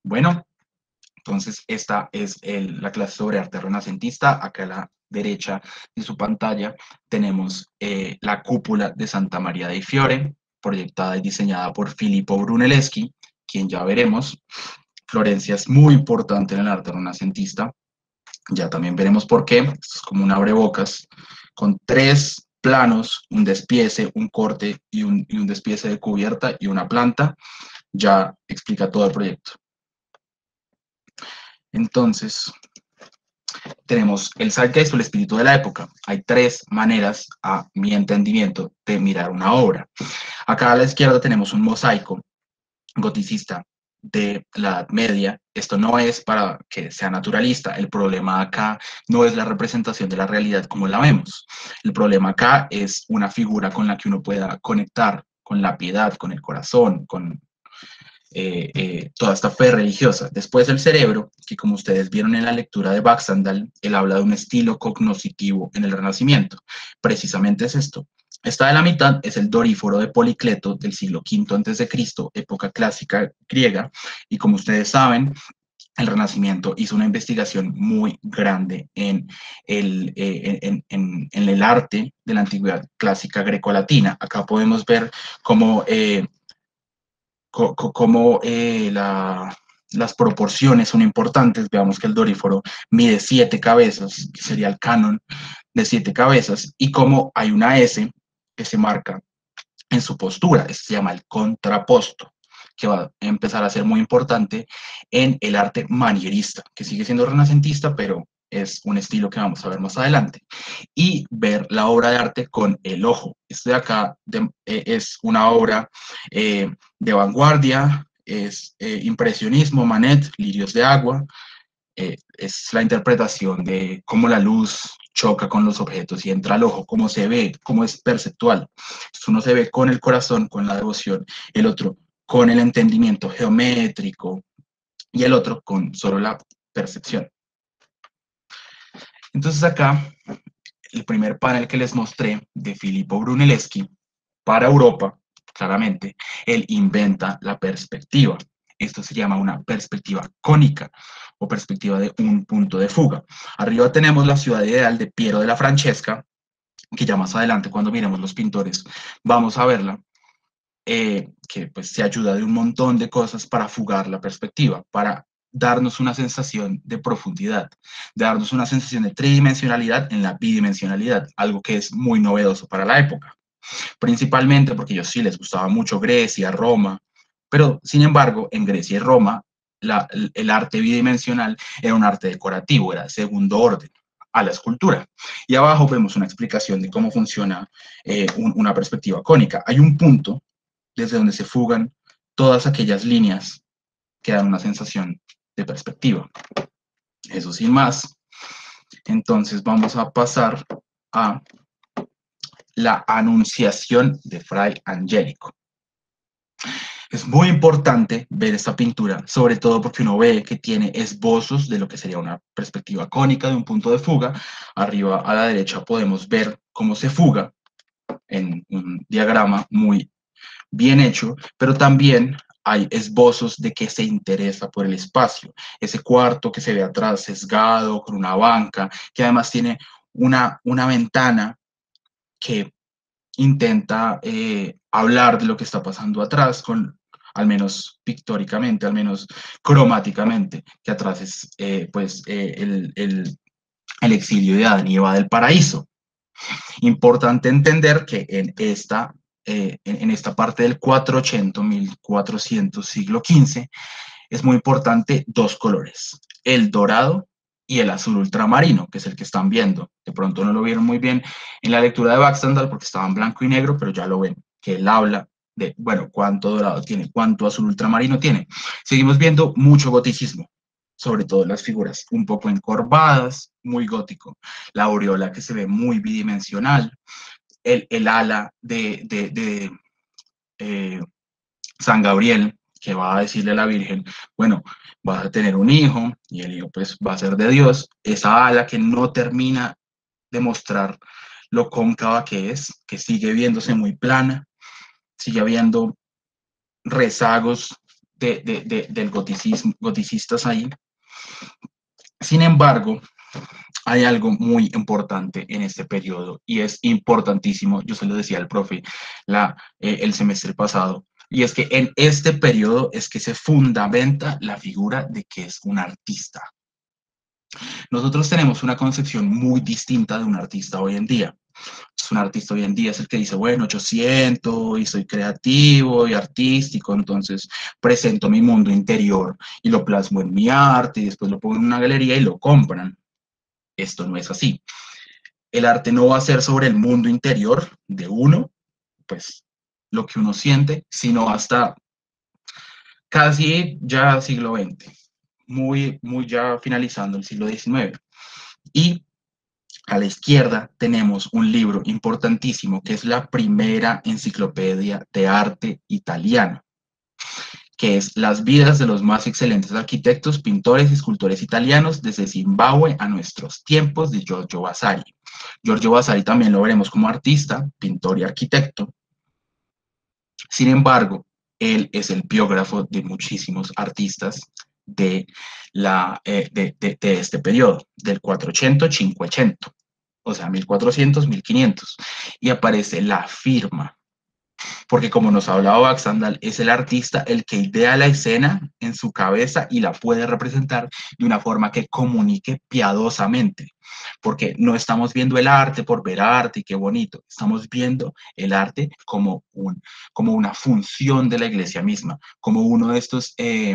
Bueno, entonces esta es la clase sobre arte renacentista. Acá a la derecha de su pantalla tenemos la cúpula de Santa María dei Fiore, proyectada y diseñada por Filippo Brunelleschi, quien ya veremos. Florencia es muy importante en el arte renacentista. Ya también veremos por qué. Esto es como un abrebocas con tres planos, un despiece, un corte y un despiece de cubierta y una planta. Ya explica todo el proyecto. Entonces, tenemos el zeitgeist o el espíritu de la época. Hay tres maneras, a mi entendimiento, de mirar una obra. Acá a la izquierda tenemos un mosaico goticista de la Edad Media. Esto no es para que sea naturalista. El problema acá no es la representación de la realidad como la vemos. El problema acá es una figura con la que uno pueda conectar con la piedad, con el corazón, con toda esta fe religiosa. Después el cerebro, que como ustedes vieron en la lectura de Baxandal, él habla de un estilo cognoscitivo en el Renacimiento. Precisamente es esto. Esta de la mitad es el Doríforo de Policleto del siglo V a.C., época clásica griega, y como ustedes saben, el Renacimiento hizo una investigación muy grande en el arte de la antigüedad clásica grecolatina. Acá podemos ver cómo cómo las proporciones son importantes. Veamos que el doríforo mide 7 cabezas, que sería el canon de 7 cabezas, y cómo hay una S que se marca en su postura. Este se llama el contraposto, que va a empezar a ser muy importante en el arte manierista, que sigue siendo renacentista, pero es un estilo que vamos a ver más adelante. Y ver la obra de arte con el ojo. Este de acá es una obra de vanguardia, es impresionismo, Manet, Lirios de agua. Es la interpretación de cómo la luz choca con los objetos y entra al ojo, cómo se ve, cómo es perceptual. Entonces uno se ve con el corazón, con la devoción, el otro con el entendimiento geométrico y el otro con solo la percepción. Entonces acá, el primer panel que les mostré de Filippo Brunelleschi para Europa, claramente, él inventa la perspectiva. Esto se llama una perspectiva cónica o perspectiva de un punto de fuga. Arriba tenemos la ciudad ideal de Piero de la Francesca, que ya más adelante cuando miremos los pintores vamos a verla, que pues se ayuda de un montón de cosas para fugar la perspectiva, para darnos una sensación de profundidad, de darnos una sensación de tridimensionalidad en la bidimensionalidad, algo que es muy novedoso para la época, principalmente porque a ellos sí les gustaba mucho Grecia, Roma, pero sin embargo en Grecia y Roma el arte bidimensional era un arte decorativo, era segundo orden a la escultura. Y abajo vemos una explicación de cómo funciona una perspectiva cónica. Hay un punto desde donde se fugan todas aquellas líneas que dan una sensación de perspectiva. Eso sin más. Entonces vamos a pasar a la Anunciación de Fray Angélico. Es muy importante ver esta pintura, sobre todo porque uno ve que tiene esbozos de lo que sería una perspectiva cónica de un punto de fuga. Arriba a la derecha podemos ver cómo se fuga en un diagrama muy bien hecho, pero también hay esbozos de que se interesa por el espacio. Ese cuarto que se ve atrás sesgado, con una banca, que además tiene una ventana que intenta hablar de lo que está pasando atrás, al menos pictóricamente, al menos cromáticamente, que atrás es el exilio de Adán y Eva del paraíso. Importante entender que en esta parte del 480, 1400, siglo XV, es muy importante dos colores, el dorado y el azul ultramarino, que es el que están viendo. De pronto no lo vieron muy bien en la lectura de Baxandal porque estaba en blanco y negro, pero ya lo ven, que él habla de, bueno, cuánto dorado tiene, cuánto azul ultramarino tiene. Seguimos viendo mucho goticismo, sobre todo las figuras un poco encorvadas, muy gótico. La aureola que se ve muy bidimensional, el ala de San Gabriel, que va a decirle a la Virgen, bueno, vas a tener un hijo y el hijo pues va a ser de Dios. Esa ala que no termina de mostrar lo cóncava que es, que sigue viéndose muy plana, sigue habiendo rezagos del goticismo, goticistas ahí. Sin embargo, hay algo muy importante en este periodo y es importantísimo, yo se lo decía al profe el semestre pasado, y es que en este periodo es que se fundamenta la figura de que es un artista. Nosotros tenemos una concepción muy distinta de un artista hoy en día. Es un artista hoy en día es el que dice, bueno, yo siento y soy creativo y artístico, entonces presento mi mundo interior y lo plasmo en mi arte y después lo pongo en una galería y lo compran. Esto no es así. El arte no va a ser sobre el mundo interior de uno, pues lo que uno siente, sino hasta casi ya siglo XX, muy ya finalizando el siglo XIX. Y a la izquierda tenemos un libro importantísimo que es la primera enciclopedia de arte italiano, que es Las vidas de los más excelentes arquitectos, pintores y escultores italianos desde Zimbabue a nuestros tiempos, de Giorgio Vasari. Giorgio Vasari también lo veremos como artista, pintor y arquitecto. Sin embargo, él es el biógrafo de muchísimos artistas de este periodo, del 480-500, o sea, 1400-1500, y aparece la firma, porque como nos ha hablado Baxandal, es el artista el que idea la escena en su cabeza y la puede representar de una forma que comunique piadosamente, porque no estamos viendo el arte por ver arte y qué bonito, estamos viendo el arte como una función de la iglesia misma, como uno de estos,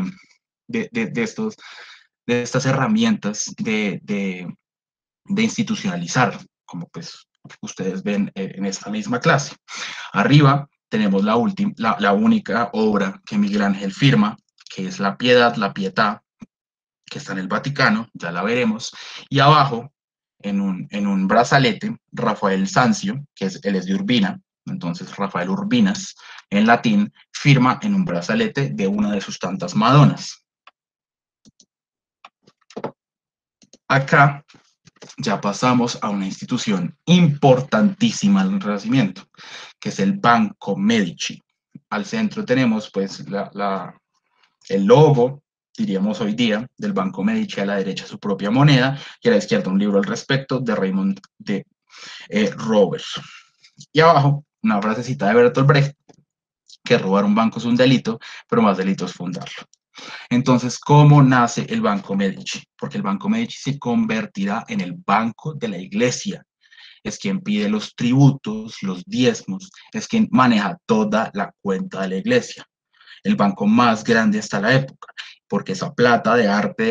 de estas herramientas de institucionalizar, como pues ustedes ven en esta misma clase. Arriba tenemos la única obra que Miguel Ángel firma, que es La Piedad, la Pietà, que está en el Vaticano, ya la veremos, y abajo, en un brazalete, Rafael Sanzio, él es de Urbina, entonces Rafael Urbinas, en latín, firma en un brazalete de una de sus tantas Madonas. Acá ya pasamos a una institución importantísima del Renacimiento, que es el Banco Medici. Al centro tenemos pues el logo, diríamos hoy día, del Banco Medici, a la derecha su propia moneda y a la izquierda un libro al respecto de Raymond de Roberts. Y abajo una frasecita de Bertolt Brecht, que robar un banco es un delito, pero más delito es fundarlo. Entonces, ¿cómo nace el Banco Medici? Porque el Banco Medici se convertirá en el banco de la iglesia. Es quien pide los tributos, los diezmos, es quien maneja toda la cuenta de la iglesia. El banco más grande hasta la época, porque esa plata de arte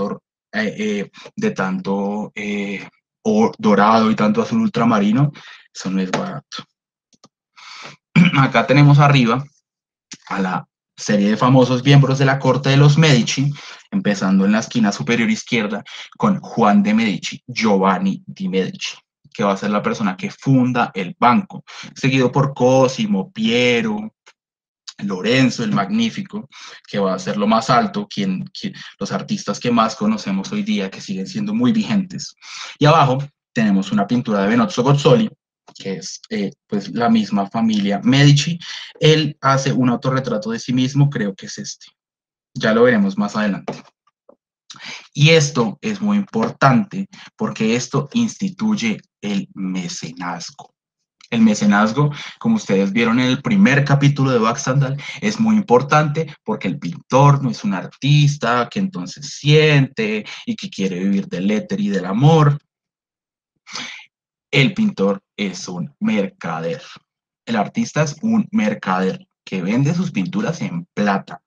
de tanto dorado y tanto azul ultramarino, eso no es barato. Acá tenemos arriba a la serie de famosos miembros de la corte de los Medici, empezando en la esquina superior izquierda con Juan de Medici, Giovanni di Medici, que va a ser la persona que funda el banco, seguido por Cosimo, Piero, Lorenzo el Magnífico, que va a ser lo más alto, los artistas que más conocemos hoy día, que siguen siendo muy vigentes. Y abajo tenemos una pintura de Benozzo Gozzoli, que es pues la misma familia Medici. Él hace un autorretrato de sí mismo, creo que es este. Ya lo veremos más adelante. Y esto es muy importante porque esto instituye el mecenazgo. El mecenazgo, como ustedes vieron en el primer capítulo de Baxandal, es muy importante porque el pintor no es un artista que entonces siente y que quiere vivir del éter y del amor. El pintor es un mercader. El artista es un mercader que vende sus pinturas en plata.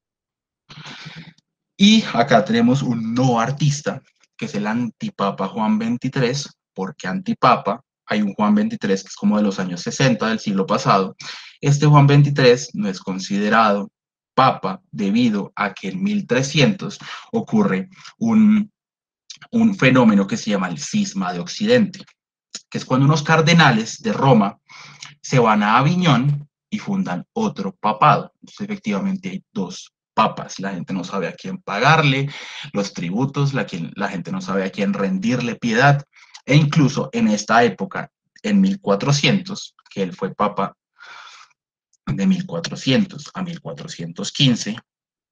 Y acá tenemos un no artista, que es el antipapa Juan XXIII. ¿Por qué antipapa? Hay un Juan XXIII que es como de los años 60 del siglo pasado. Este Juan XXIII no es considerado papa debido a que en 1300 ocurre un fenómeno que se llama el cisma de Occidente, que es cuando unos cardenales de Roma se van a Aviñón y fundan otro papado. Entonces, efectivamente, hay dos papas. La gente no sabe a quién pagarle los tributos, la gente no sabe a quién rendirle piedad. E incluso en esta época, en 1400, que él fue papa de 1400 a 1415,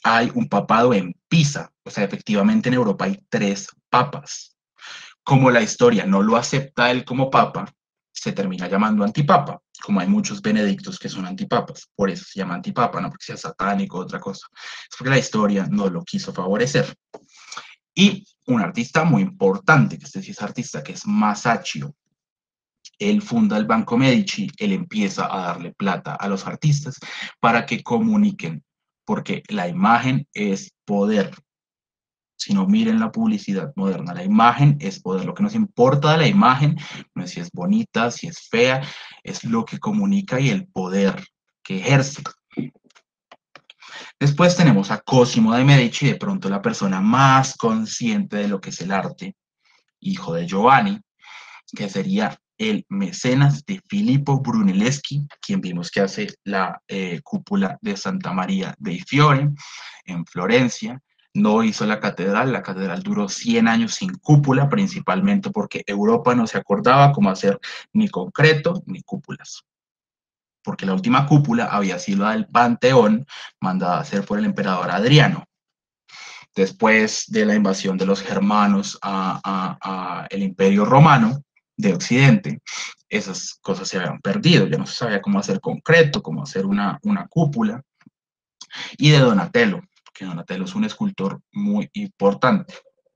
hay un papado en Pisa, o sea, efectivamente en Europa hay 3 papas. Como la historia no lo acepta él como papa, se termina llamando antipapa, como hay muchos benedictos que son antipapas, por eso se llama antipapa, no porque sea satánico o otra cosa, es porque la historia no lo quiso favorecer. Y un artista muy importante, que este sí es artista, que es Masaccio. Él funda el Banco Medici, él empieza a darle plata a los artistas para que comuniquen, porque la imagen es poder. Si no, miren la publicidad moderna, la imagen es poder. Lo que nos importa de la imagen no es si es bonita, si es fea, es lo que comunica y el poder que ejerce. Después tenemos a Cosimo de Medici, de pronto la persona más consciente de lo que es el arte, hijo de Giovanni, que sería el mecenas de Filippo Brunelleschi, quien vimos que hace la cúpula de Santa María dei Fiori en Florencia. No hizo la catedral duró 100 años sin cúpula, principalmente porque Europa no se acordaba cómo hacer ni concreto ni cúpulas, porque la última cúpula había sido la del Panteón, mandada a hacer por el emperador Adriano. Después de la invasión de los germanos a el Imperio Romano de Occidente, esas cosas se habían perdido, ya no se sabía cómo hacer concreto, cómo hacer una cúpula, y de Donatello, que Donatello es un escultor muy importante.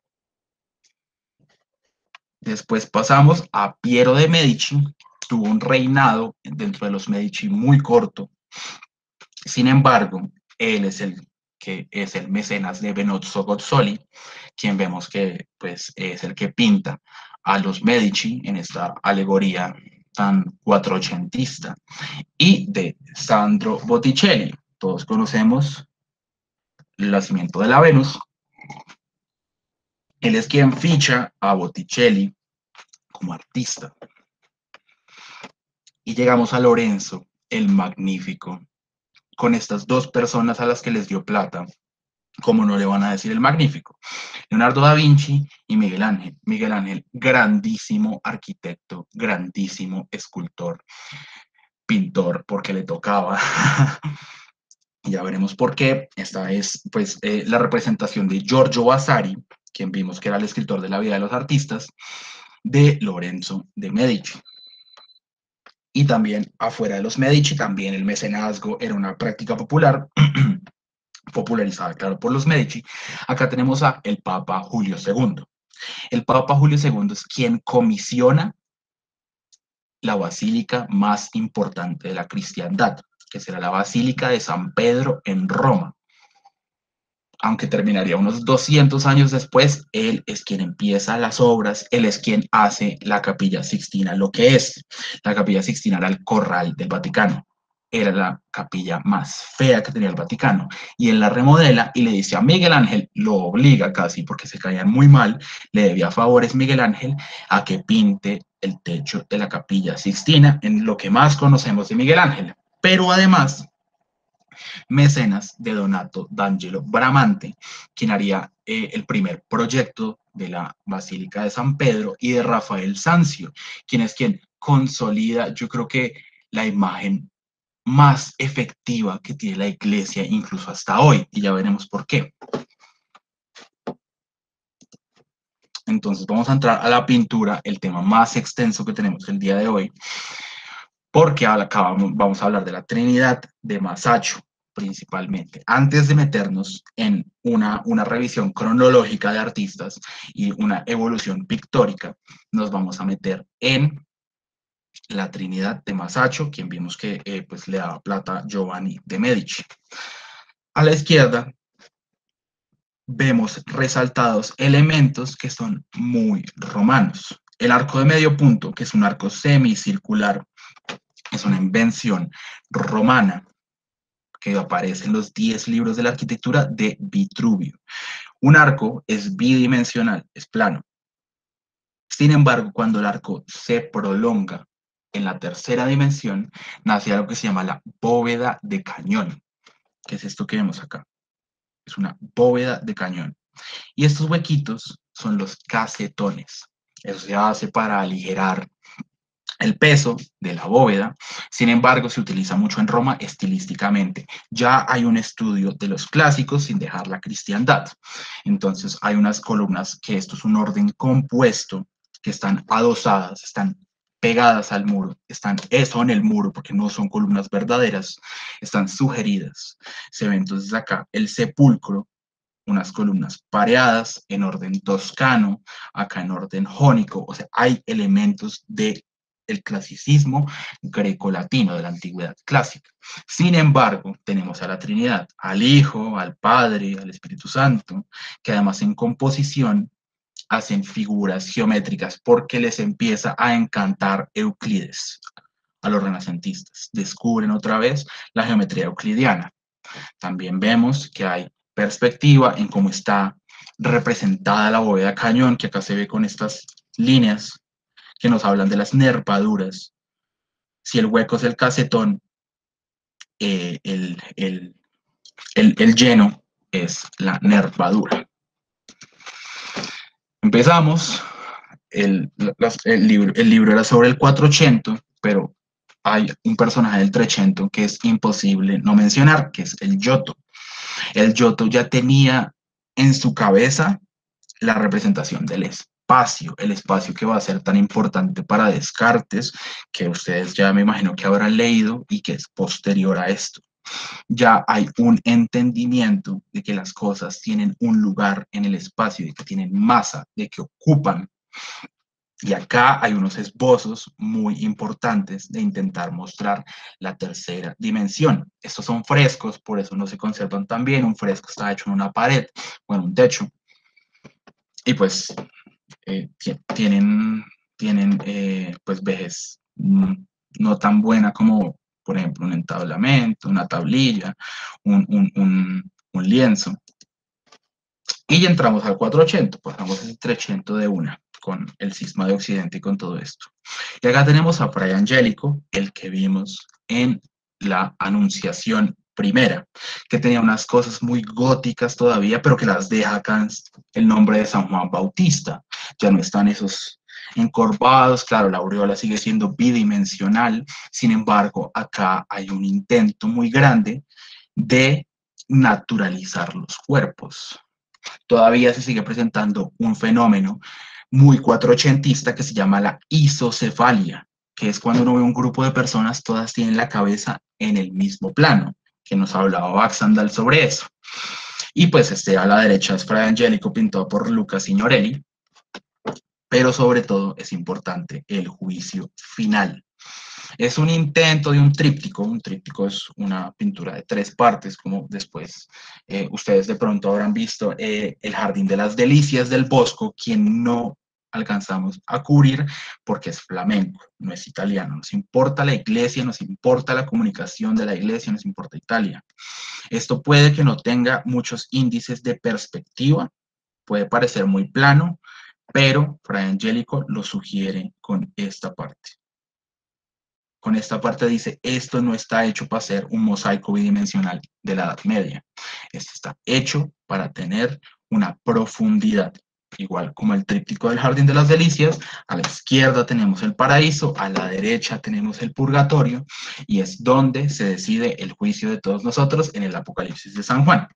Después pasamos a Piero de Medici, tuvo un reinado dentro de los Medici muy corto, sin embargo, él es el que es el mecenas de Benozzo Gozzoli, quien vemos que pues, es el que pinta a los Medici en esta alegoría tan cuatrocentista, y de Sandro Botticelli. Todos conocemos el nacimiento de la Venus. Él es quien ficha a Botticelli como artista. Y llegamos a Lorenzo, el Magnífico, con estas 2 personas a las que les dio plata. ¿Cómo no le van a decir el Magnífico? Leonardo da Vinci y Miguel Ángel. Miguel Ángel, grandísimo arquitecto, grandísimo escultor, pintor, porque le tocaba. Ya veremos por qué. Esta es pues la representación de Giorgio Vasari, quien vimos que era el escritor de la vida de los artistas, de Lorenzo de Medici. Y también afuera de los Medici, también el mecenazgo era una práctica popular, popularizada, claro, por los Medici. Acá tenemos a el Papa Julio II. El Papa Julio II es quien comisiona la basílica más importante de la cristiandad, que será la Basílica de San Pedro en Roma. Aunque terminaría unos 200 años después, él es quien empieza las obras, él es quien hace la Capilla Sixtina, lo que es. La Capilla Sixtina era el corral del Vaticano, era la capilla más fea que tenía el Vaticano, y él la remodela y le dice a Miguel Ángel, lo obliga casi porque se caían muy mal, le debía favores Miguel Ángel a que pinte el techo de la Capilla Sixtina, en lo que más conocemos de Miguel Ángel. Pero además mecenas de Donato d'Angelo Bramante, quien haría el primer proyecto de la Basílica de San Pedro, y de Rafael Sanzio, quien es quien consolida, yo creo que la imagen más efectiva que tiene la iglesia incluso hasta hoy, y ya veremos por qué. Entonces vamos a entrar a la pintura, el tema más extenso que tenemos el día de hoy, porque acá vamos a hablar de la Trinidad de Masaccio principalmente. Antes de meternos en una revisión cronológica de artistas y una evolución pictórica, nos vamos a meter en la Trinidad de Masaccio, quien vimos que pues le daba plata a Giovanni de Medici. A la izquierda vemos resaltados elementos que son muy romanos. El arco de medio punto, que es un arco semicircular, es una invención romana que aparece en los 10 libros de la arquitectura de Vitruvio. Un arco es bidimensional, es plano. Sin embargo, cuando el arco se prolonga en la tercera dimensión, nace algo que se llama la bóveda de cañón, que es esto que vemos acá. Es una bóveda de cañón. Y estos huequitos son los casetones. Eso se hace para aligerar el peso de la bóveda. Sin embargo, se utiliza mucho en Roma estilísticamente. Ya hay un estudio de los clásicos sin dejar la cristiandad. Entonces, hay unas columnas que esto es un orden compuesto, que están adosadas, están pegadas al muro, están eso en el muro, porque no son columnas verdaderas, están sugeridas. Se ve entonces acá el sepulcro, unas columnas pareadas en orden toscano, acá en orden jónico, o sea, hay elementos de el clasicismo grecolatino de la antigüedad clásica. Sin embargo, tenemos a la Trinidad, al Hijo, al Padre, al Espíritu Santo, que además en composición hacen figuras geométricas porque les empieza a encantar Euclides a los renacentistas. Descubren otra vez la geometría euclidiana. También vemos que hay perspectiva en cómo está representada la bóveda cañón, que acá se ve con estas líneas que nos hablan de las nervaduras. Si el hueco es el casetón, eh, el, el, el lleno es la nervadura. Empezamos, el libro era sobre el 480, pero hay un personaje del 300 que es imposible no mencionar, que es el Giotto. El Giotto ya tenía en su cabeza la representación del espacio, el espacio que va a ser tan importante para Descartes, que ustedes ya me imagino que habrán leído y que es posterior a esto. Ya hay un entendimiento de que las cosas tienen un lugar en el espacio, de que tienen masa, de que ocupan. Y acá hay unos esbozos muy importantes de intentar mostrar la tercera dimensión. Estos son frescos, por eso no se conservan tan bien. Un fresco está hecho en una pared o en un techo. Y pues tienen pues vejez no tan buena como, por ejemplo, un entablamento, una tablilla, un lienzo. Y ya entramos al 480, pasamos el 300 de una, con el cisma de Occidente y con todo esto. Y acá tenemos a Fray Angélico, el que vimos en la Anunciación primera, que tenía unas cosas muy góticas todavía, pero que las deja acá el nombre de San Juan Bautista. Ya no están esos encorvados, claro, la aureola sigue siendo bidimensional, sin embargo, acá hay un intento muy grande de naturalizar los cuerpos. Todavía se sigue presentando un fenómeno muy cuatrocientista que se llama la isocefalia, que es cuando uno ve un grupo de personas, todas tienen la cabeza en el mismo plano, que nos hablaba Baxandall sobre eso. Y pues a la derecha es Fray Angélico, pintado por Luca Signorelli, pero sobre todo es importante el juicio final. Es un intento de un tríptico es una pintura de 3 partes, como después ustedes de pronto habrán visto El Jardín de las Delicias del Bosco, quien no alcanzamos a cubrir porque es flamenco, no es italiano. Nos importa la iglesia, nos importa la comunicación de la iglesia, nos importa Italia. Esto puede que no tenga muchos índices de perspectiva, puede parecer muy plano, pero Fray Angélico lo sugiere con esta parte. Con esta parte dice, esto no está hecho para ser un mosaico bidimensional de la Edad Media. Esto está hecho para tener una profundidad. Igual como el tríptico del Jardín de las Delicias, a la izquierda tenemos el paraíso, a la derecha tenemos el purgatorio, y es donde se decide el juicio de todos nosotros en el Apocalipsis de San Juan.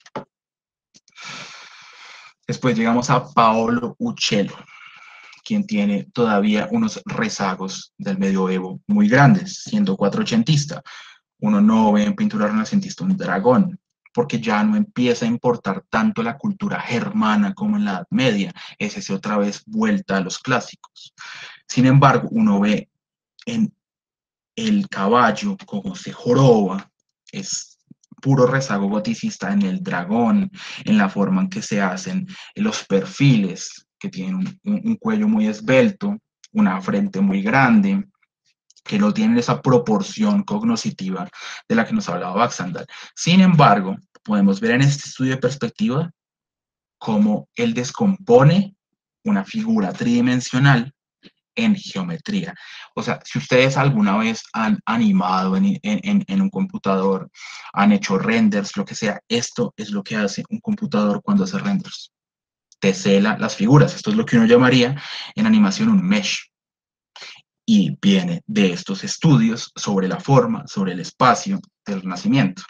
Después llegamos a Paolo Uccello, quien tiene todavía unos rezagos del medioevo muy grandes, siendo cuatrocientista. Uno no ve en pintura renacentista un dragón, porque ya no empieza a importar tanto la cultura germana como en la Edad Media, es ese otra vez vuelta a los clásicos. Sin embargo, uno ve en el caballo como se joroba, es puro rezago goticista en el dragón, en la forma en que se hacen los perfiles, que tienen un cuello muy esbelto, una frente muy grande, que no tienen esa proporción cognoscitiva de la que nos hablaba Baxandall. Sin embargo, podemos ver en este estudio de perspectiva cómo él descompone una figura tridimensional en geometría. O sea, si ustedes alguna vez han animado en un computador, han hecho renders, lo que sea, esto es lo que hace un computador cuando hace renders. Tesela las figuras. Esto es lo que uno llamaría en animación un mesh. y viene de estos estudios sobre la forma, sobre el espacio del Renacimiento.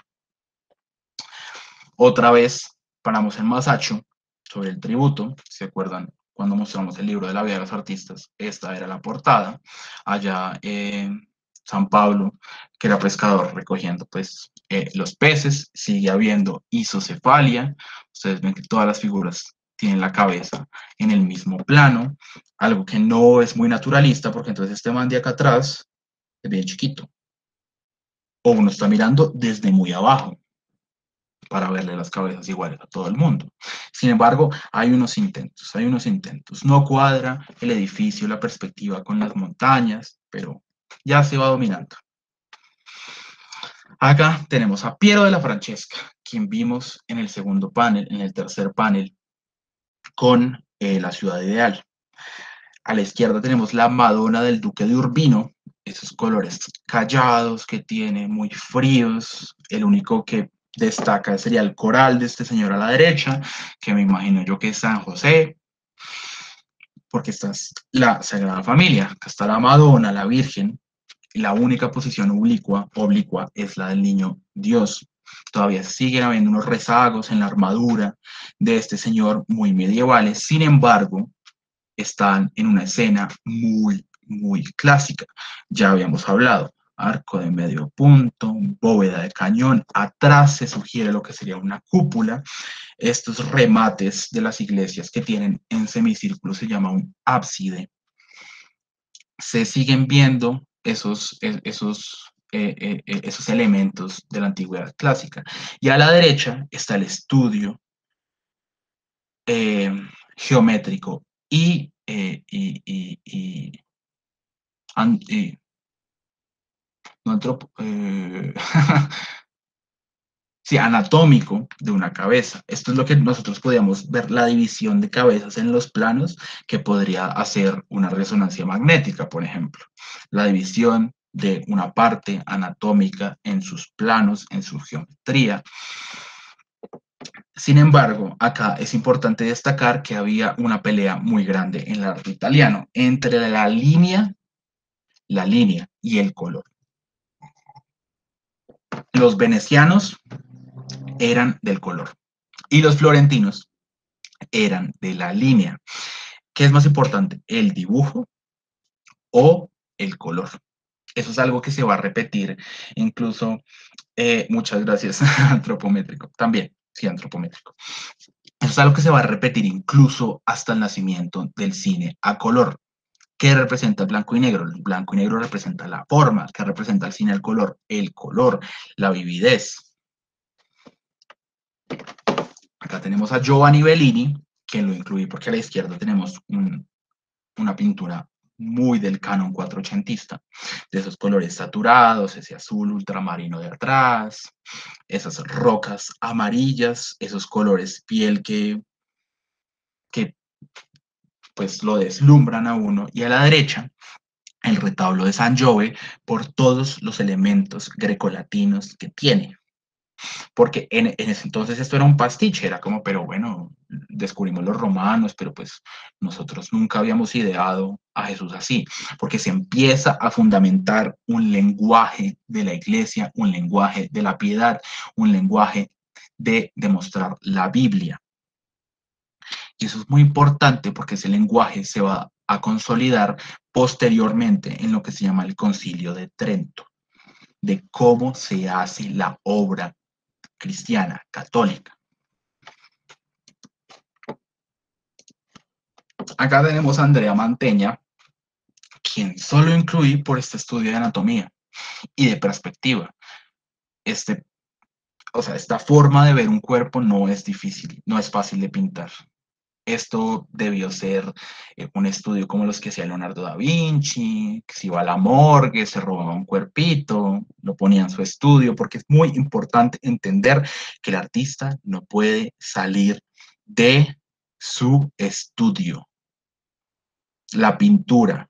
Otra vez paramos en Masaccio sobre el tributo. ¿Se acuerdan cuando mostramos el libro de la vida de los artistas? Esta era la portada. Allá San Pablo, que era pescador, recogiendo pues los peces. Sigue habiendo isocefalia. Ustedes ven que todas las figuras tienen la cabeza en el mismo plano, algo que no es muy naturalista, porque entonces este man de acá atrás es bien chiquito. O uno está mirando desde muy abajo para verle las cabezas iguales a todo el mundo. Sin embargo, hay unos intentos, hay unos intentos. No cuadra el edificio, la perspectiva con las montañas, pero ya se va dominando. Acá tenemos a Piero de la Francesca, quien vimos en el segundo panel, en el tercer panel, con la ciudad ideal. A la izquierda tenemos la Madonna del Duque de Urbino, esos colores callados que tiene, muy fríos. El único que destaca sería el coral de este señor a la derecha, que me imagino yo que es San José, porque esta es la Sagrada Familia. Acá está la Madonna, la Virgen, y la única posición oblicua es la del niño Dios. Todavía siguen habiendo unos rezagos en la armadura de este señor muy medievales. Sin embargo, están en una escena muy clásica. Ya habíamos hablado, arco de medio punto, bóveda de cañón, atrás se sugiere lo que sería una cúpula. Estos remates de las iglesias que tienen en semicírculo se llama un ábside. Se siguen viendo esos elementos de la antigüedad clásica. Y a la derecha está el estudio geométrico y no sí, anatómico de una cabeza. Esto es lo que nosotros podíamos ver, la división de cabezas en los planos que podría hacer una resonancia magnética, por ejemplo. La división de una parte anatómica en sus planos, en su geometría. Sin embargo, acá es importante destacar que había una pelea muy grande en el arte italiano entre la línea y el color. Los venecianos eran del color y los florentinos eran de la línea. ¿Qué es más importante, el dibujo o el color? Eso es algo que se va a repetir incluso, muchas gracias, antropométrico, también, sí, antropométrico. Eso es algo que se va a repetir incluso hasta el nacimiento del cine a color. ¿Qué representa el blanco y negro? El blanco y negro representa la forma. ¿Qué representa el cine al color? El color, la vividez. Acá tenemos a Giovanni Bellini, que lo incluí porque a la izquierda tenemos una pintura muy del canon 480, de esos colores saturados, ese azul ultramarino de atrás, esas rocas amarillas, esos colores piel que pues lo deslumbran a uno, y a la derecha el retablo de San Giove por todos los elementos grecolatinos que tiene. Porque en ese entonces esto era un pastiche, era como, pero bueno, descubrimos los romanos, pero pues nosotros nunca habíamos ideado a Jesús así, porque se empieza a fundamentar un lenguaje de la iglesia, un lenguaje de la piedad, un lenguaje de demostrar la Biblia. Y eso es muy importante porque ese lenguaje se va a consolidar posteriormente en lo que se llama el Concilio de Trento, de cómo se hace la obra cristiana, católica. Acá tenemos a Andrea Mantegna, quien solo incluí por este estudio de anatomía y de perspectiva. Esta forma de ver un cuerpo no es difícil, no es fácil de pintar. Esto debió ser un estudio como los que hacía Leonardo da Vinci, que se iba a la morgue, se robaba un cuerpito, lo ponía en su estudio, porque es muy importante entender que el artista no puede salir de su estudio. La pintura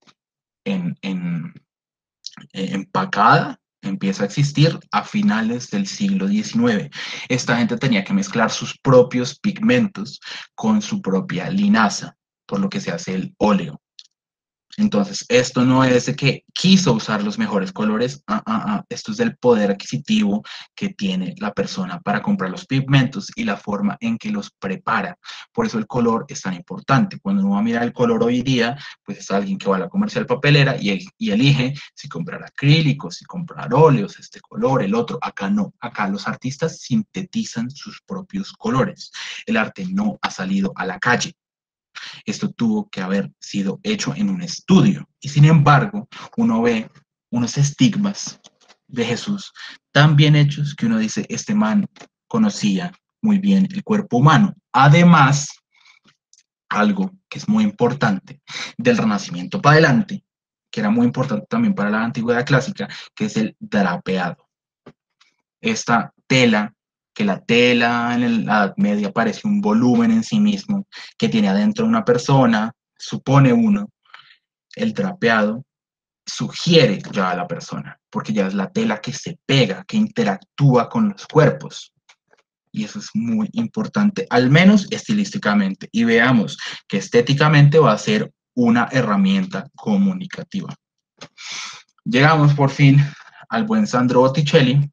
empacada empieza a existir a finales del siglo XIX. Esta gente tenía que mezclar sus propios pigmentos con su propia linaza, por lo que se hace el óleo. Entonces, esto no es de que quiso usar los mejores colores, esto es del poder adquisitivo que tiene la persona para comprar los pigmentos y la forma en que los prepara. Por eso el color es tan importante. Cuando uno va a mirar el color hoy día, pues es alguien que va a la comercial papelera y elige si comprar acrílicos, si comprar óleos, este color, el otro. Acá no, acá los artistas sintetizan sus propios colores. El arte no ha salido a la calle. Esto tuvo que haber sido hecho en un estudio. Y sin embargo, uno ve unos estigmas de Jesús tan bien hechos que uno dice, este man conocía muy bien el cuerpo humano. Además, algo que es muy importante del Renacimiento para adelante, que era muy importante también para la antigüedad clásica, que es el drapeado. Esta tela, que la tela en la Edad Media parece un volumen en sí mismo, que tiene adentro una persona, supone uno, el drapeado sugiere ya a la persona, porque ya es la tela que se pega, que interactúa con los cuerpos. Y eso es muy importante, al menos estilísticamente. Y veamos que estéticamente va a ser una herramienta comunicativa. Llegamos por fin al buen Sandro Botticelli.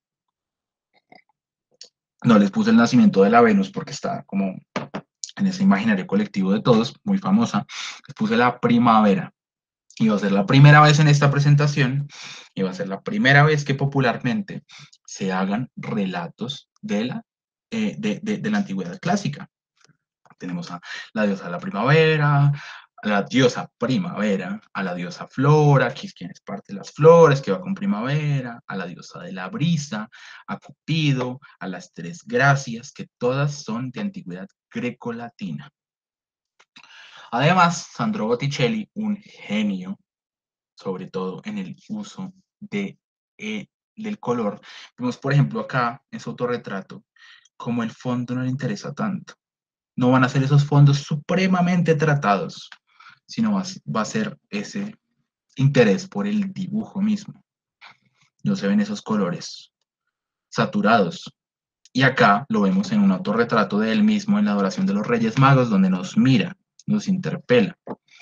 No les puse el nacimiento de la Venus porque está como en ese imaginario colectivo de todos, muy famosa. Les puse la primavera. Y va a ser la primera vez en esta presentación y va a ser la primera vez que popularmente se hagan relatos de la antigüedad clásica. Tenemos a la diosa de la primavera, a la diosa primavera, a la diosa flora, que es quien es parte de las flores, que va con primavera, a la diosa de la brisa, a Cupido, a las tres gracias, que todas son de antigüedad grecolatina. Además, Sandro Botticelli, un genio, sobre todo en el uso del color. Vemos, por ejemplo, acá en su autorretrato, como el fondo no le interesa tanto. No van a ser esos fondos supremamente tratados, sino va a ser ese interés por el dibujo mismo. No se ven esos colores saturados. Y acá lo vemos en un autorretrato de él mismo en la adoración de los Reyes Magos, donde nos mira, nos interpela.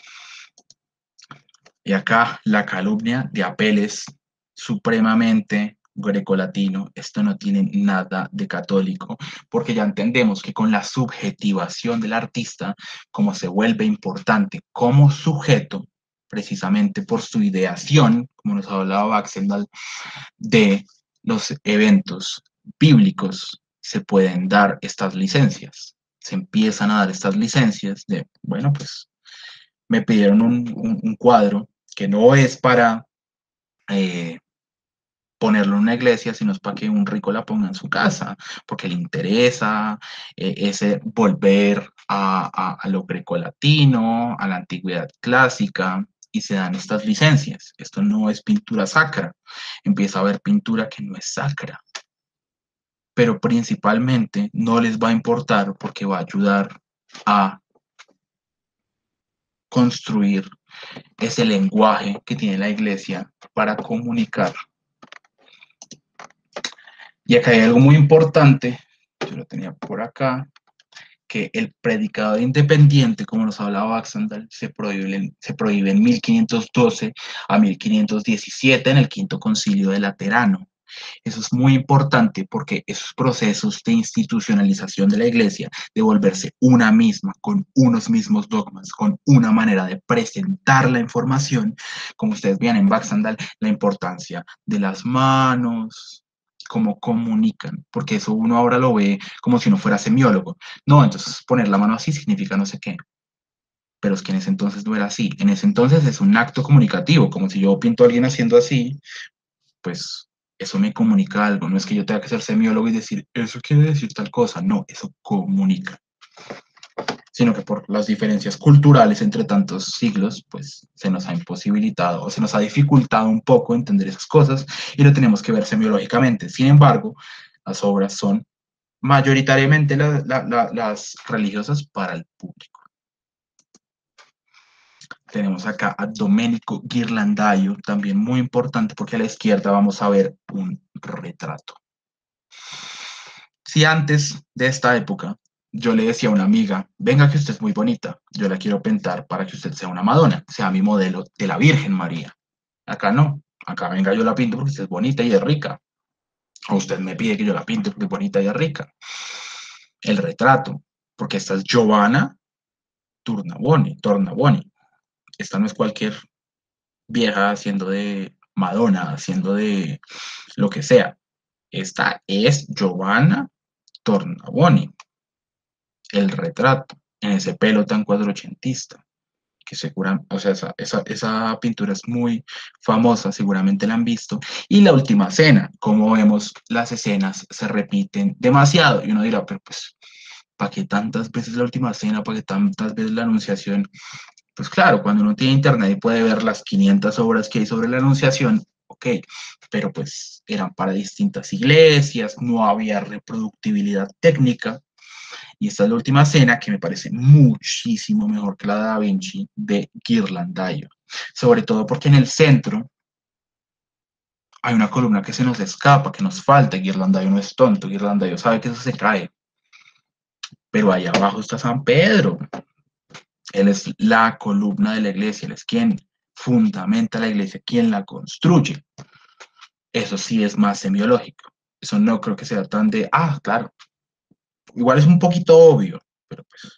Y acá la calumnia de Apeles, supremamente grecolatino. Esto no tiene nada de católico, porque ya entendemos que con la subjetivación del artista, como se vuelve importante como sujeto, precisamente por su ideación, como nos hablaba Baxendal, de los eventos bíblicos, se pueden dar estas licencias. Se empiezan a dar estas licencias de, bueno, pues me pidieron un cuadro que no es para ponerlo en una iglesia, sino es para que un rico la ponga en su casa, porque le interesa ese volver a lo grecolatino, a la antigüedad clásica, y se dan estas licencias. Esto no es pintura sacra, empieza a haber pintura que no es sacra, pero principalmente no les va a importar porque va a ayudar a construir ese lenguaje que tiene la iglesia para comunicar. Y acá hay algo muy importante, yo lo tenía por acá, que el predicado independiente, como nos hablaba Baxandal, se prohíbe en 1512 a 1517 en el Quinto Concilio de Laterano. Eso es muy importante porque esos procesos de institucionalización de la iglesia, de volverse una misma, con unos mismos dogmas, con una manera de presentar la información, como ustedes vean en Baxandal, la importancia de las manos, cómo comunican, porque eso uno ahora lo ve como si uno fuera semiólogo. No, entonces poner la mano así significa no sé qué. Pero es que en ese entonces no era así. En ese entonces es un acto comunicativo, como si yo pinto a alguien haciendo así, pues eso me comunica algo. No es que yo tenga que ser semiólogo y decir, eso quiere decir tal cosa. No, eso comunica. Sino que por las diferencias culturales entre tantos siglos, pues se nos ha imposibilitado o se nos ha dificultado un poco entender esas cosas y lo tenemos que ver semiológicamente. Sin embargo, las obras son mayoritariamente las religiosas para el público. Tenemos acá a Domenico Ghirlandaio, también muy importante porque a la izquierda vamos a ver un retrato. Si antes de esta época yo le decía a una amiga, venga que usted es muy bonita, yo la quiero pintar para que usted sea una Madonna, sea mi modelo de la Virgen María. Acá no, acá venga yo la pinto porque usted es bonita y es rica. O usted me pide que yo la pinte porque es bonita y es rica. El retrato, porque esta es Giovanna Tornaboni. Esta no es cualquier vieja haciendo de Madonna, haciendo de lo que sea. Esta es Giovanna Tornaboni, el retrato, en ese pelo tan cuatrocentista, que seguramente, o sea, esa pintura es muy famosa, seguramente la han visto. Y la última cena, como vemos, las escenas se repiten demasiado. Y uno dirá, pero pues, ¿para qué tantas veces la última cena? ¿Para qué tantas veces la anunciación? Pues claro, cuando uno tiene internet y puede ver las 500 obras que hay sobre la anunciación, ok, pero pues eran para distintas iglesias, no había reproductibilidad técnica. Y esta es la última cena que me parece muchísimo mejor que la de Da Vinci de Ghirlandaio. Sobre todo porque en el centro hay una columna que se nos escapa, que nos falta. Ghirlandaio no es tonto, Ghirlandaio sabe que eso se cae. Pero ahí abajo está San Pedro. Él es la columna de la iglesia, él es quien fundamenta la iglesia, quien la construye. Eso sí es más semiológico. Eso no creo que sea tan de, claro, igual es un poquito obvio, pero pues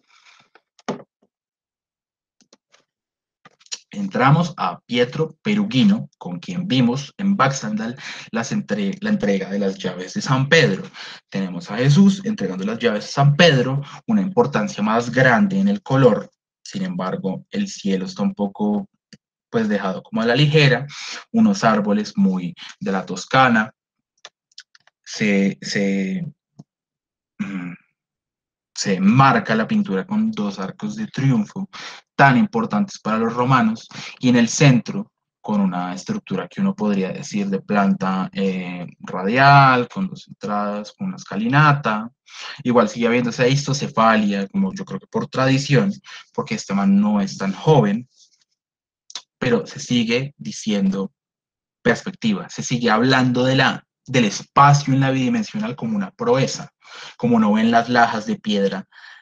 entramos a Pietro Perugino, con quien vimos en Baxandal la entrega de las llaves de San Pedro. Tenemos a Jesús entregando las llaves de San Pedro, una importancia más grande en el color. Sin embargo, el cielo está un poco pues dejado como a la ligera, unos árboles muy de la Toscana, se, se, mm, se marca la pintura con dos arcos de triunfo tan importantes para los romanos y en el centro con una estructura que uno podría decir de planta radial, con dos entradas, con una escalinata. Igual sigue habiendo esa histocefalia, como yo creo que por tradición, porque este man no es tan joven, pero se sigue diciendo perspectiva, se sigue hablando del espacio en la bidimensional como una proeza, como no ven las lajas de piedra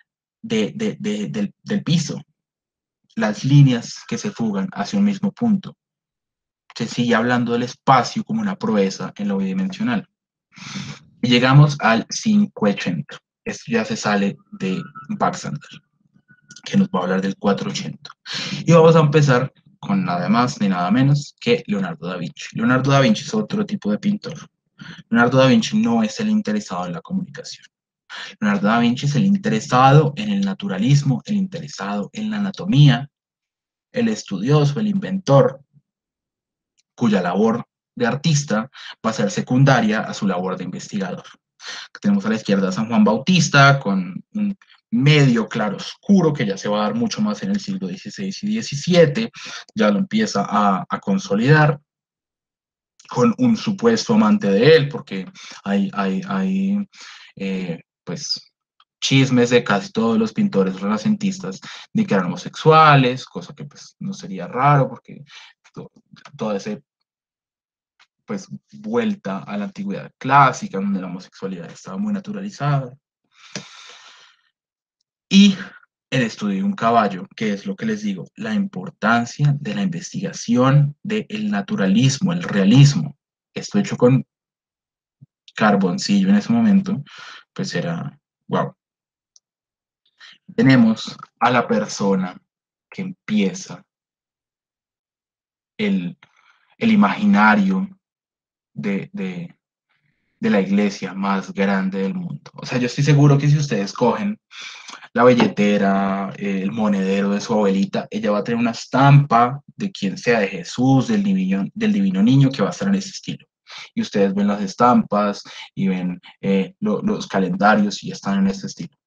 del piso, las líneas que se fugan hacia un mismo punto. Se sigue hablando del espacio como una proeza en lo bidimensional. Y llegamos al 580. Esto ya se sale de Baxander, que nos va a hablar del 480. Y vamos a empezar con nada más ni nada menos que Leonardo da Vinci. Leonardo da Vinci es otro tipo de pintor. Leonardo da Vinci no es el interesado en la comunicación. Leonardo da Vinci es el interesado en el naturalismo, el interesado en la anatomía, el estudioso, el inventor, cuya labor de artista va a ser secundaria a su labor de investigador. Tenemos a la izquierda a San Juan Bautista con un medio claro oscuro que ya se va a dar mucho más en el siglo XVI y XVII, ya lo empieza a consolidar con un supuesto amante de él, porque hay pues chismes de casi todos los pintores renacentistas de que eran homosexuales, cosa que pues no sería raro porque toda esa pues vuelta a la antigüedad clásica, donde la homosexualidad estaba muy naturalizada. Y el estudio de un caballo, que es lo que les digo, la importancia de la investigación del naturalismo, el realismo. Esto hecho con carboncillo en ese momento, pues era, wow. Tenemos a la persona que empieza el, el imaginario de, de, de la iglesia más grande del mundo. O sea, yo estoy seguro que si ustedes cogen la billetera, el monedero de su abuelita, ella va a tener una estampa de quien sea, de Jesús, del divino niño, que va a estar en ese estilo. Y ustedes ven las estampas y ven los calendarios y ya están en este estilo.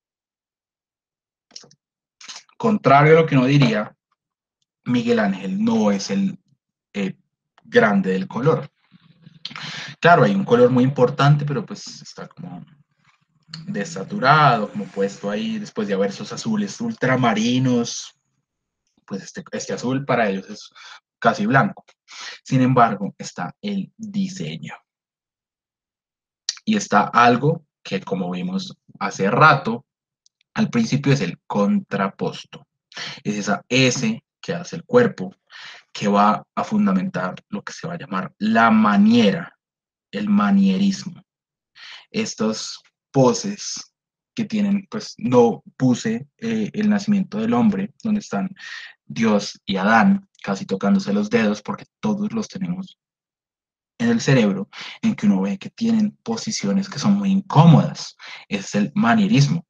Contrario a lo que uno diría, Miguel Ángel no es el eh, grande del color. Claro, hay un color muy importante, pero pues está como desaturado, como puesto ahí después de haber esos azules ultramarinos, pues este azul para ellos es casi blanco. Sin embargo, está el diseño y está algo que como vimos hace rato, al principio es el contraposto. Es esa S que hace el cuerpo, que va a fundamentar lo que se va a llamar la maniera, el manierismo. Estas poses que tienen, pues no puse el nacimiento del hombre, donde están Dios y Adán casi tocándose los dedos, porque todos los tenemos en el cerebro, en que uno ve que tienen posiciones que son muy incómodas. Es el manierismo.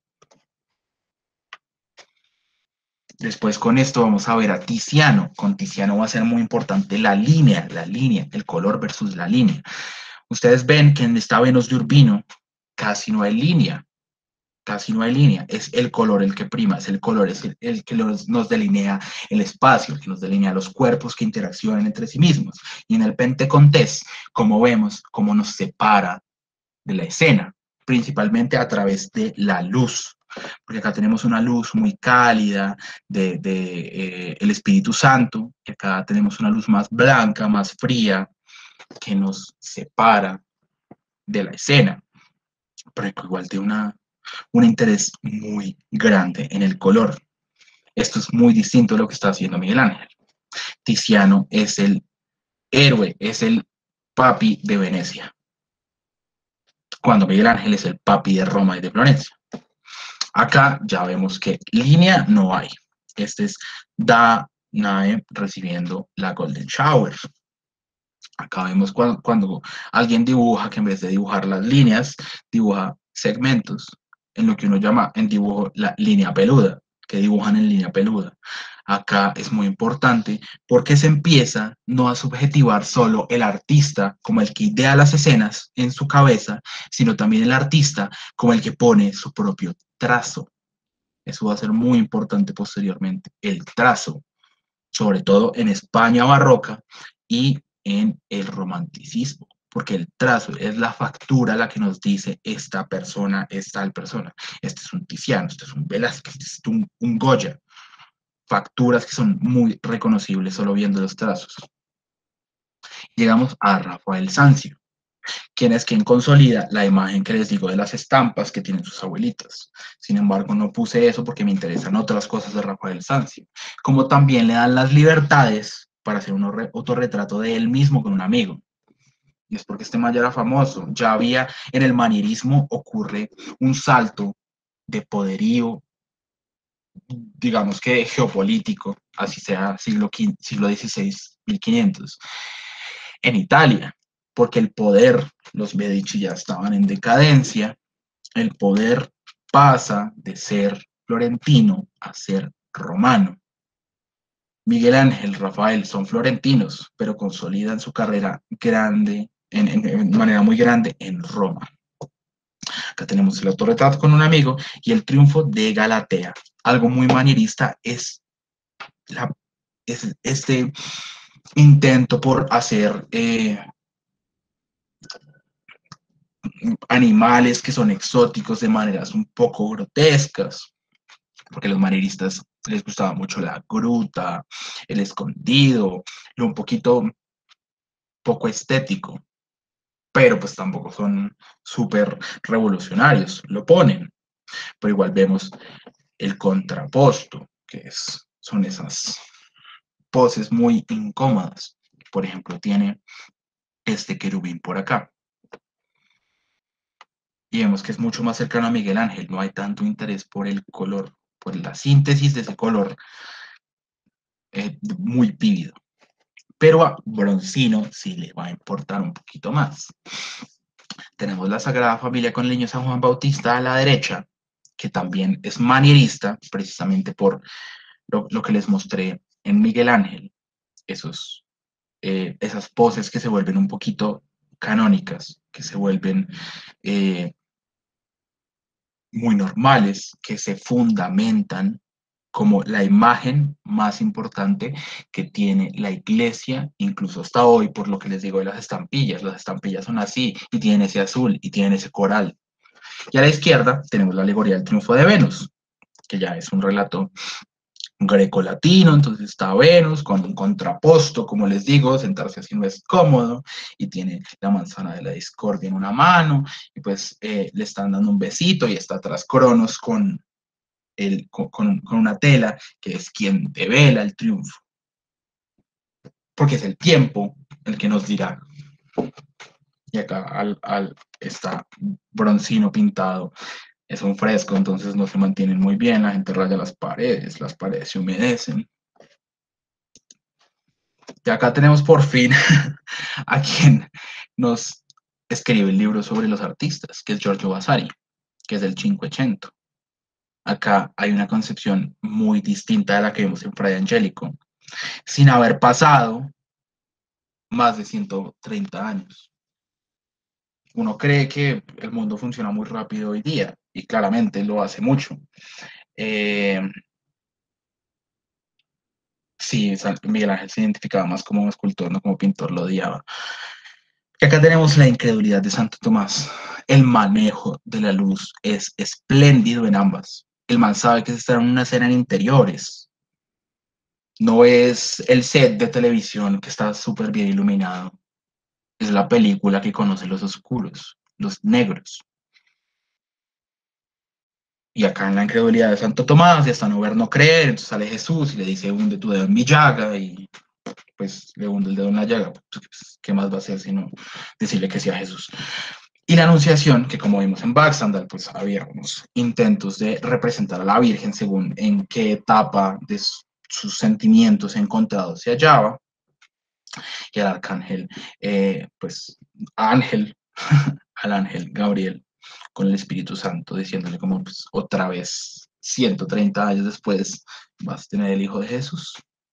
Después con esto vamos a ver a Tiziano. Con Tiziano va a ser muy importante la línea, el color versus la línea. Ustedes ven que en esta Venus de Urbino casi no hay línea, casi no hay línea. Es el color el que prima, es el color, es el que nos delinea el espacio, el que nos delinea los cuerpos que interaccionan entre sí mismos. Y en el Pentecostés, como vemos, cómo nos separa de la escena, principalmente a través de la luz, porque acá tenemos una luz muy cálida de el Espíritu Santo, y acá tenemos una luz más blanca, más fría, que nos separa de la escena, pero igual de un interés muy grande en el color. Esto es muy distinto a lo que está haciendo Miguel Ángel. Tiziano es el héroe, es el papi de Venecia, cuando Miguel Ángel es el papi de Roma y de Florencia. Acá ya vemos que línea no hay. Este es Danae recibiendo la Golden Shower. Acá vemos cuando alguien dibuja, que en vez de dibujar las líneas, dibuja segmentos, en lo que uno llama en dibujo la línea peluda, que dibujan en línea peluda. Acá es muy importante porque se empieza no a subjetivar solo el artista como el que idea las escenas en su cabeza, sino también el artista como el que pone su propio trazo. Eso va a ser muy importante posteriormente, el trazo, sobre todo en España barroca y en el romanticismo, porque el trazo es la factura la que nos dice esta persona es tal persona. Este es un Tiziano, este es un Velázquez, este es un Goya. Facturas que son muy reconocibles solo viendo los trazos. Llegamos a Rafael Sanzio, quien es quien consolida la imagen que les digo de las estampas que tienen sus abuelitas. Sin embargo, no puse eso porque me interesan otras cosas de Rafael Sanzio, como también le dan las libertades para hacer un autorretrato de él mismo con un amigo. Y es porque este man ya era famoso, ya había en el manierismo ocurre un salto de poderío, digamos que geopolítico, así sea siglo XVI, 1500, en Italia, porque el poder, los Medici ya estaban en decadencia, el poder pasa de ser florentino a ser romano. Miguel Ángel, Rafael son florentinos, pero consolidan su carrera grande, en manera muy grande en Roma. Acá tenemos el autorretrato con un amigo y el triunfo de Galatea. Algo muy manierista es, este intento por hacer animales que son exóticos de maneras un poco grotescas, porque a los manieristas les gustaba mucho la gruta, el escondido, lo un poco estético, pero pues tampoco son súper revolucionarios, lo ponen, pero igual vemos el contraposto, son esas poses muy incómodas. Por ejemplo, tiene este querubín por acá. Y vemos que es mucho más cercano a Miguel Ángel, no hay tanto interés por el color, por la síntesis de ese color muy vívido. Pero a Bronzino sí le va a importar un poquito más. Tenemos la Sagrada Familia con el niño San Juan Bautista a la derecha, que también es manierista, precisamente por lo que les mostré en Miguel Ángel, esas poses que se vuelven un poquito canónicas, que se vuelven muy normales, que se fundamentan como la imagen más importante que tiene la iglesia, incluso hasta hoy, por lo que les digo de las estampillas. Las estampillas son así, y tienen ese azul, y tienen ese coral. Y a la izquierda tenemos la alegoría del triunfo de Venus, que ya es un relato grecolatino, entonces está Venus con un contraposto, como les digo, sentarse así no es cómodo, y tiene la manzana de la discordia en una mano, y pues le están dando un besito, y está atrás Cronos con una tela, que es quien devela el triunfo, porque es el tiempo el que nos dirá. Y acá está broncino pintado, es un fresco, entonces no se mantienen muy bien, la gente raya las paredes se humedecen. Y acá tenemos por fin a quien nos escribe el libro sobre los artistas, que es Giorgio Vasari, que es del Cinquecento. Acá hay una concepción muy distinta de la que vemos en Fray Angélico, sin haber pasado más de 130 años. Uno cree que el mundo funciona muy rápido hoy día, y claramente lo hace mucho. Eh, sí, Miguel Ángel se identificaba más como escultor, no como pintor, lo odiaba. Y acá tenemos la incredulidad de Santo Tomás. El manejo de la luz es espléndido en ambas. El man sabe que se está en una escena en interiores. No es el set de televisión que está súper bien iluminado. Es la película que conoce los oscuros, los negros. Y acá en la incredulidad de Santo Tomás, y hasta no ver, no creer, entonces sale Jesús y le dice, hunde tu dedo en mi llaga, y pues le hunde el dedo en la llaga. Pues, ¿qué más va a hacer sino decirle que sí a Jesús? Y la Anunciación, que como vimos en Baxandal, pues había unos intentos de representar a la Virgen según en qué etapa de sus sentimientos encontrados se hallaba, y el arcángel, pues ángel, al ángel Gabriel, con el Espíritu Santo, diciéndole como pues, otra vez, 130 años después, vas a tener el Hijo de Jesús.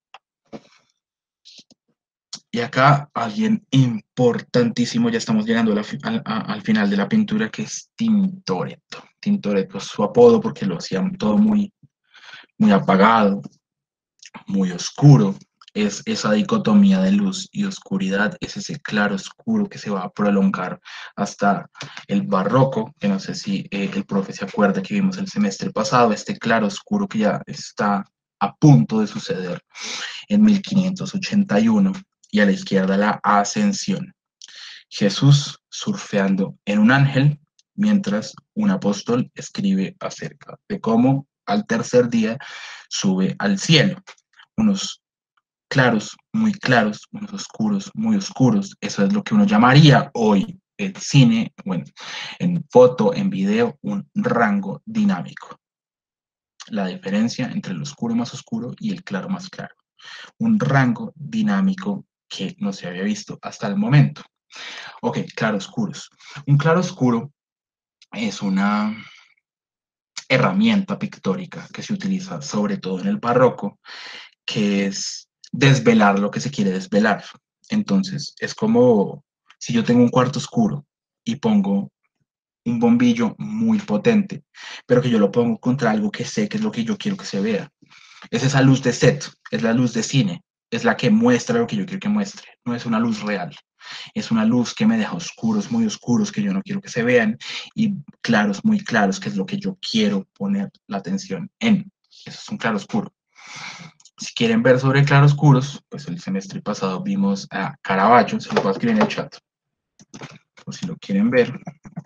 Y acá alguien importantísimo, ya estamos llegando al final de la pintura, que es Tintoretto. Tintoretto es su apodo porque lo hacían todo muy, muy apagado, muy oscuro. Es esa dicotomía de luz y oscuridad, es ese claro oscuro que se va a prolongar hasta el barroco, que no sé si el profe se acuerda que vimos el semestre pasado, este claro oscuro que ya está a punto de suceder en 1581, y a la izquierda la ascensión. Jesús surfeando en un ángel, mientras un apóstol escribe acerca de cómo al tercer día sube al cielo. Unos claros, unos oscuros, muy oscuros. Eso es lo que uno llamaría hoy en cine, bueno, en foto, en video, un rango dinámico. La diferencia entre el oscuro más oscuro y el claro más claro. Un rango dinámico que no se había visto hasta el momento. Ok, claroscuros. Un claroscuro es una herramienta pictórica que se utiliza sobre todo en el barroco, que es desvelar lo que se quiere desvelar. Entonces, es como si yo tengo un cuarto oscuro y pongo un bombillo muy potente, pero que yo lo pongo contra algo que sé que es lo que yo quiero que se vea. Es esa luz de set, es la luz de cine, es la que muestra lo que yo quiero que muestre, no es una luz real. Es una luz que me deja oscuros, muy oscuros, que yo no quiero que se vean, y claros, muy claros, que es lo que yo quiero poner la atención en. Eso es un claro oscuro. Si quieren ver sobre claroscuros, pues el semestre pasado vimos a Caravaggio, se lo voy a escribir en el chat, por si lo quieren ver.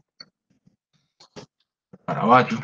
Caravaggio.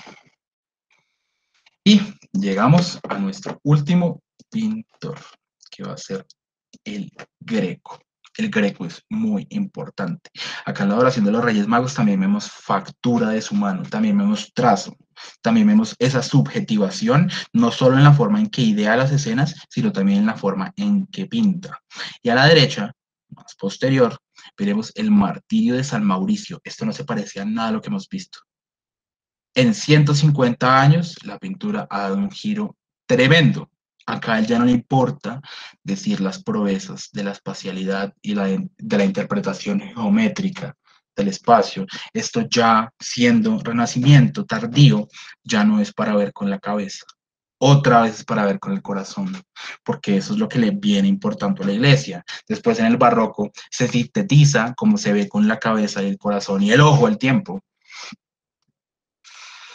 Y llegamos a nuestro último pintor, que va a ser el Greco. El Greco es muy importante. Acá en la adoración de los Reyes Magos también vemos factura de su mano, también vemos trazo, también vemos esa subjetivación, no solo en la forma en que idea las escenas, sino también en la forma en que pinta. Y a la derecha, más posterior, veremos el martirio de San Mauricio. Esto no se parece a nada a lo que hemos visto. En 150 años, la pintura ha dado un giro tremendo. Acá a él ya no le importa decir las proezas de la espacialidad y de la interpretación geométrica del espacio. Esto ya siendo Renacimiento tardío, ya no es para ver con la cabeza. Otra vez es para ver con el corazón, porque eso es lo que le viene importando a la iglesia. Después en el barroco se sintetiza como se ve con la cabeza y el corazón y el ojo al tiempo.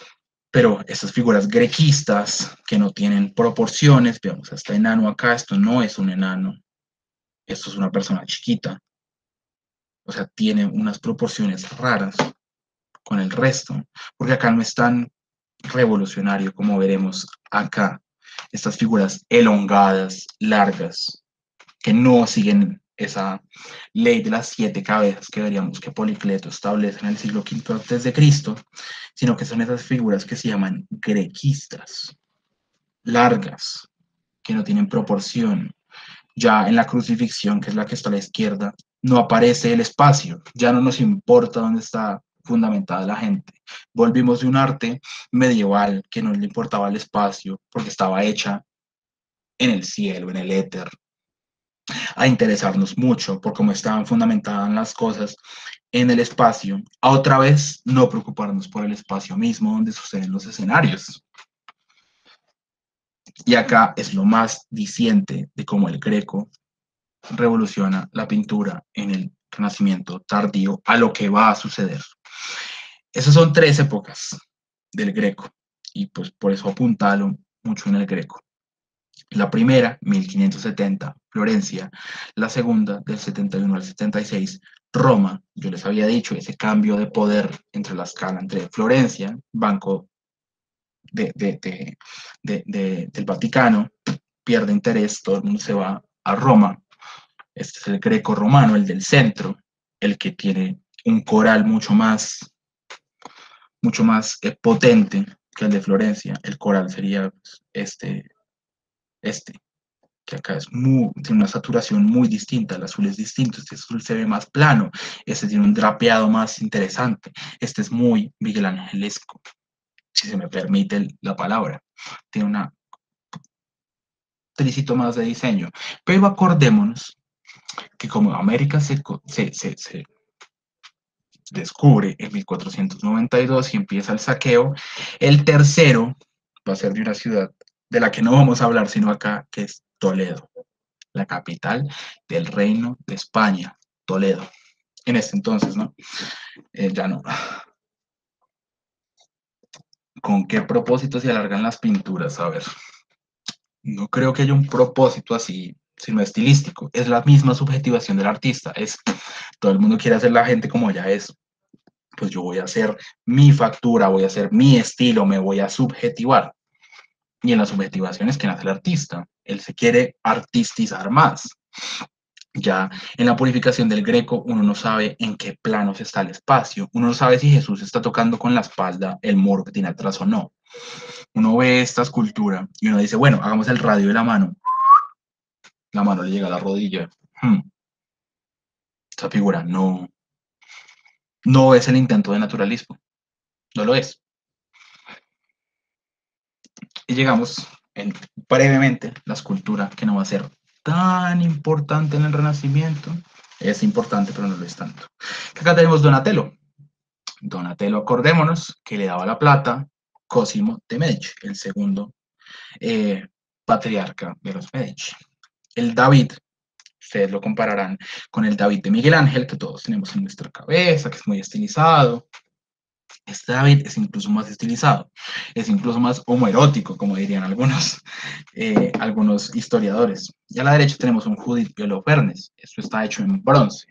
Pero esas figuras grequistas que no tienen proporciones, veamos, este enano acá, esto no es un enano, esto es una persona chiquita, o sea, tiene unas proporciones raras con el resto, porque acá no es tan revolucionario como veremos acá. Estas figuras elongadas, largas, que no siguen esa ley de las 7 cabezas que veríamos que Policleto establece en el siglo V antes de Cristo, sino que son esas figuras que se llaman grequistas, largas, que no tienen proporción. Ya en la crucifixión, que es la que está a la izquierda, no aparece el espacio, ya no nos importa dónde está fundamentada la gente. Volvimos de un arte medieval que no le importaba el espacio porque estaba hecha en el cielo, en el éter, a interesarnos mucho por cómo estaban fundamentadas las cosas en el espacio, a otra vez no preocuparnos por el espacio mismo donde suceden los escenarios. Y acá es lo más diciente de cómo el Greco revoluciona la pintura en el Renacimiento tardío a lo que va a suceder. Esas son 3 épocas del Greco y pues por eso apuntalo mucho en el Greco. La primera, 1570, Florencia. La segunda, del 71 al 76, Roma. Yo les había dicho ese cambio de poder entre la escala entre Florencia, banco del Vaticano, pierde interés, todo el mundo se va a Roma. Este es el greco romano, el del centro, el que tiene un coral mucho más potente que el de Florencia. El coral sería pues, este, que acá tiene una saturación muy distinta, el azul es distinto, este azul se ve más plano, este tiene un drapeado más interesante, este es muy Miguel Angelesco, si se me permite la palabra, tiene un tricito más de diseño, pero acordémonos que como América se descubre en 1492 y empieza el saqueo, el tercero va a ser de una ciudad de la que no vamos a hablar sino acá, que es Toledo, la capital del Reino de España, Toledo. En este entonces, ¿no? Ya no. ¿Con qué propósito se alargan las pinturas? A ver, no creo que haya un propósito así, sino estilístico. Es la misma subjetivación del artista. Es todo el mundo quiere hacer la gente como ya es. Pues yo voy a hacer mi factura, voy a hacer mi estilo, me voy a subjetivar. Y en la subjetivación es que nace el artista. Él se quiere artistizar más. Ya en la purificación del Greco, uno no sabe en qué planos está el espacio. Uno no sabe si Jesús está tocando con la espalda el muro que tiene atrás o no. Uno ve esta escultura y uno dice, bueno, hagamos el radio de la mano. La mano le llega a la rodilla. Esta figura no es el intento de naturalismo. No lo es. Y llegamos brevemente la escultura que no va a ser tan importante en el Renacimiento. Es importante, pero no lo es tanto. Acá tenemos Donatello. Donatello, acordémonos que le daba la plata Cosimo de Medici, el segundo patriarca de los Medici. El David, ustedes lo compararán con el David de Miguel Ángel, que todos tenemos en nuestra cabeza, que es muy estilizado. Este David es incluso más estilizado, es incluso más homoerótico, como dirían algunos historiadores. Y a la derecha tenemos un Judith de Holofernes. Esto está hecho en bronce.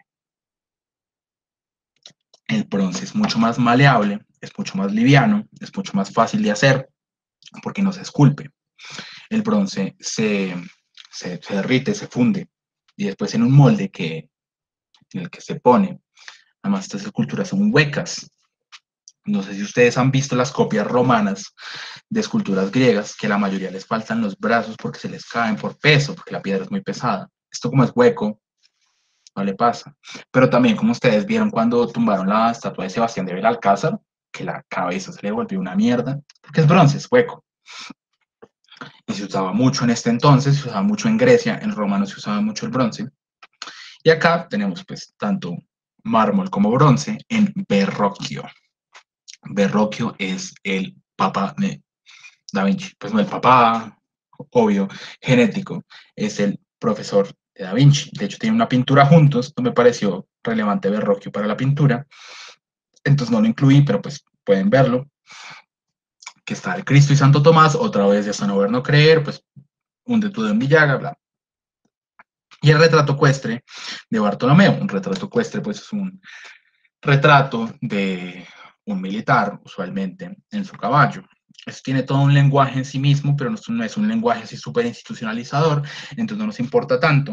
El bronce es mucho más maleable, es mucho más liviano, es mucho más fácil de hacer porque no se esculpe. El bronce se derrite, se funde y después en un molde en el que se pone. Además, estas esculturas son huecas. No sé si ustedes han visto las copias romanas de esculturas griegas, que la mayoría les faltan los brazos porque se les caen por peso, porque la piedra es muy pesada. Esto como es hueco, no le pasa. Pero también, como ustedes vieron cuando tumbaron la estatua de Sebastián de Belalcázar, que la cabeza se le volvió una mierda, porque es bronce, es hueco. Y se usaba mucho en este entonces, se usaba mucho en Grecia, en Roma no se usaba mucho el bronce. Y acá tenemos pues tanto mármol como bronce en Verrocchio. Verrocchio es el papá de Da Vinci, pues no el papá, obvio, genético, es el profesor de Da Vinci. De hecho, tiene una pintura juntos, no me pareció relevante Verrocchio para la pintura, entonces no lo incluí, pero pues pueden verlo, que está el Cristo y Santo Tomás, otra vez de San Ver no creer, pues un de tu en Villaga, bla. Y el retrato ecuestre de Bartolomeo. Un retrato ecuestre, pues es un retrato de un militar, usualmente en su caballo. Esto tiene todo un lenguaje en sí mismo, pero no es un lenguaje así súper institucionalizador, entonces no nos importa tanto.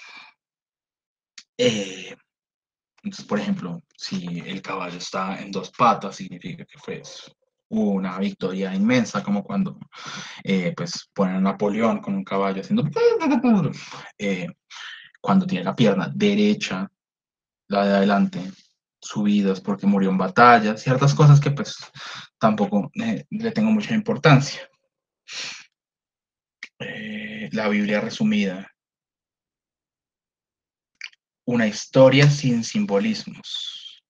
Entonces, por ejemplo, si el caballo está en dos patas, significa que fue una victoria inmensa, como cuando pues ponen a Napoleón con un caballo haciendo... cuando tiene la pierna derecha, la de adelante, subidas porque murió en batalla, ciertas cosas que pues tampoco le tengo mucha importancia. La Biblia resumida, una historia sin simbolismos.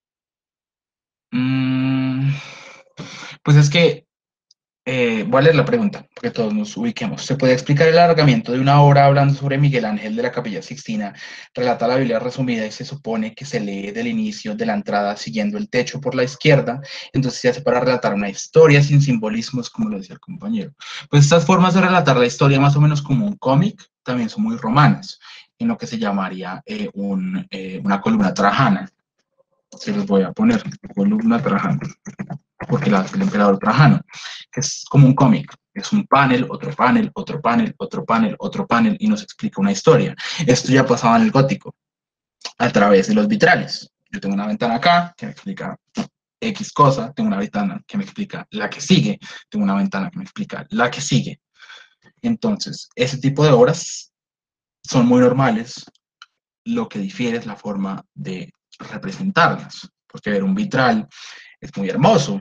Mm, pues es que voy a leer la pregunta, porque todos nos ubiquemos. ¿Se puede explicar el alargamiento de una obra hablando sobre Miguel Ángel de la Capilla Sixtina? Relata la Biblia resumida y se supone que se lee del inicio de la entrada siguiendo el techo por la izquierda, entonces se hace para relatar una historia sin simbolismos, como lo decía el compañero. Pues estas formas de relatar la historia más o menos como un cómic también son muy romanas, en lo que se llamaría una columna trajana. Se los voy a poner, columna trajana, porque el emperador Trajano, que es como un cómic, es un panel, otro panel, otro panel, otro panel, otro panel, y nos explica una historia. Esto ya pasaba en el gótico, a través de los vitrales. Yo tengo una ventana acá que me explica X cosa, tengo una ventana que me explica la que sigue, tengo una ventana que me explica la que sigue. Entonces, ese tipo de obras son muy normales, lo que difiere es la forma de representarlas, porque ver un vitral es muy hermoso,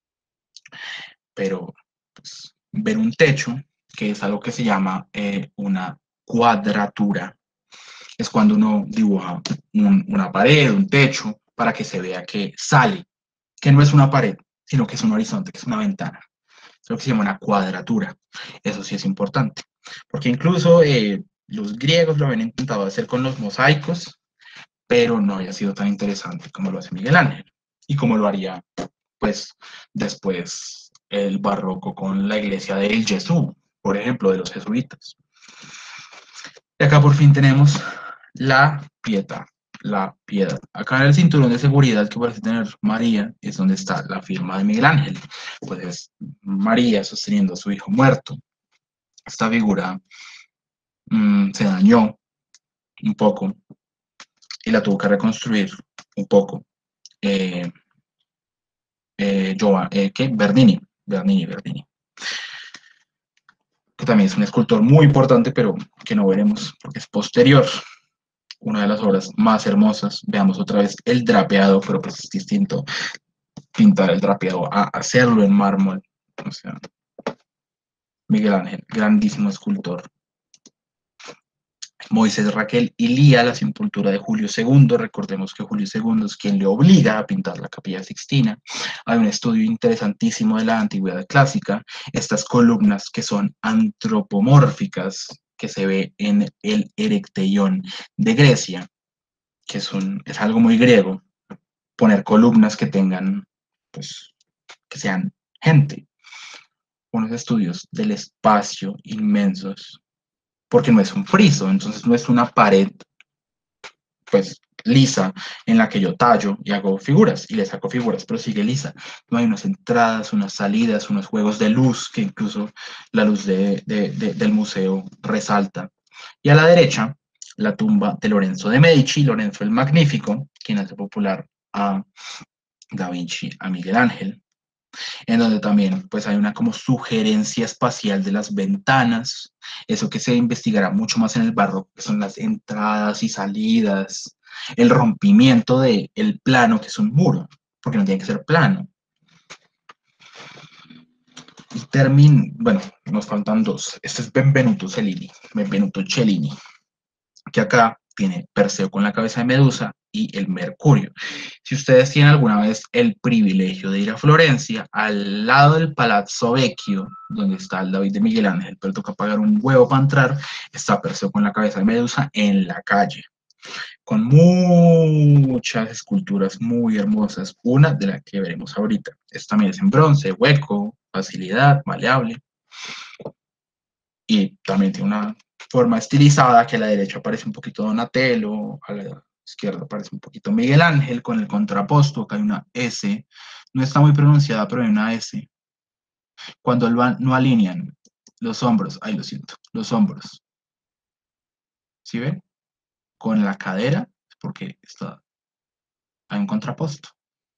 pero pues, ver un techo, que es algo que se llama una cuadratura, es cuando uno dibuja una pared, un techo, para que se vea que sale, que no es una pared, sino que es un horizonte, que es una ventana. Es lo que se llama una cuadratura. Eso sí es importante, porque incluso los griegos lo habían intentado hacer con los mosaicos, pero no había sido tan interesante como lo hace Miguel Ángel y como lo haría pues después el barroco con la iglesia del Jesús, por ejemplo, de los jesuitas. Y acá por fin tenemos la piedad, la piedad. Acá en el cinturón de seguridad que parece tener María es donde está la firma de Miguel Ángel, pues es María sosteniendo a su hijo muerto. Esta figura se dañó un poco y la tuvo que reconstruir un poco. Eh, ¿Qué? Bernini, que también es un escultor muy importante, pero que no veremos porque es posterior. Una de las obras más hermosas. Veamos otra vez el drapeado, pero pues es distinto pintar el drapeado a hacerlo en mármol. O sea, Miguel Ángel, grandísimo escultor. Moisés, Raquel y Lía, la sepultura de Julio II. Recordemos que Julio II es quien le obliga a pintar la Capilla Sixtina. Hay un estudio interesantísimo de la antigüedad clásica. Estas columnas que son antropomórficas, que se ve en el Erecteión de Grecia, que es algo muy griego, poner columnas que tengan, pues, que sean gente. Unos estudios del espacio inmensos, porque no es un friso, entonces no es una pared pues lisa en la que yo tallo y hago figuras y le saco figuras, pero sigue lisa. No hay unas entradas, unas salidas, unos juegos de luz que incluso la luz del museo resalta. Y a la derecha, la tumba de Lorenzo de Medici, Lorenzo el Magnífico, quien hace popular a Da Vinci, a Miguel Ángel, en donde también pues hay una como sugerencia espacial de las ventanas, eso que se investigará mucho más en el barroco, que son las entradas y salidas, el rompimiento del plano, que es un muro, porque no tiene que ser plano. Y bueno, nos faltan dos. Este es Benvenuto Cellini, que acá tiene Perseo con la cabeza de Medusa y el Mercurio. Si ustedes tienen alguna vez el privilegio de ir a Florencia, al lado del Palazzo Vecchio, donde está el David de Miguel Ángel, pero toca pagar un huevo para entrar, está Perseo con la cabeza de Medusa en la calle, con muchas esculturas muy hermosas, una de las que veremos ahorita. Esta también es en bronce, hueco, facilidad, maleable. Y también tiene una forma estilizada, que a la derecha parece un poquito Donatello, a la izquierda parece un poquito Miguel Ángel, con el contraposto, acá hay una S, no está muy pronunciada, pero hay una S. Cuando no alinean los hombros, ay, lo siento, los hombros, ¿sí ven? Con la cadera, porque hay un contraposto.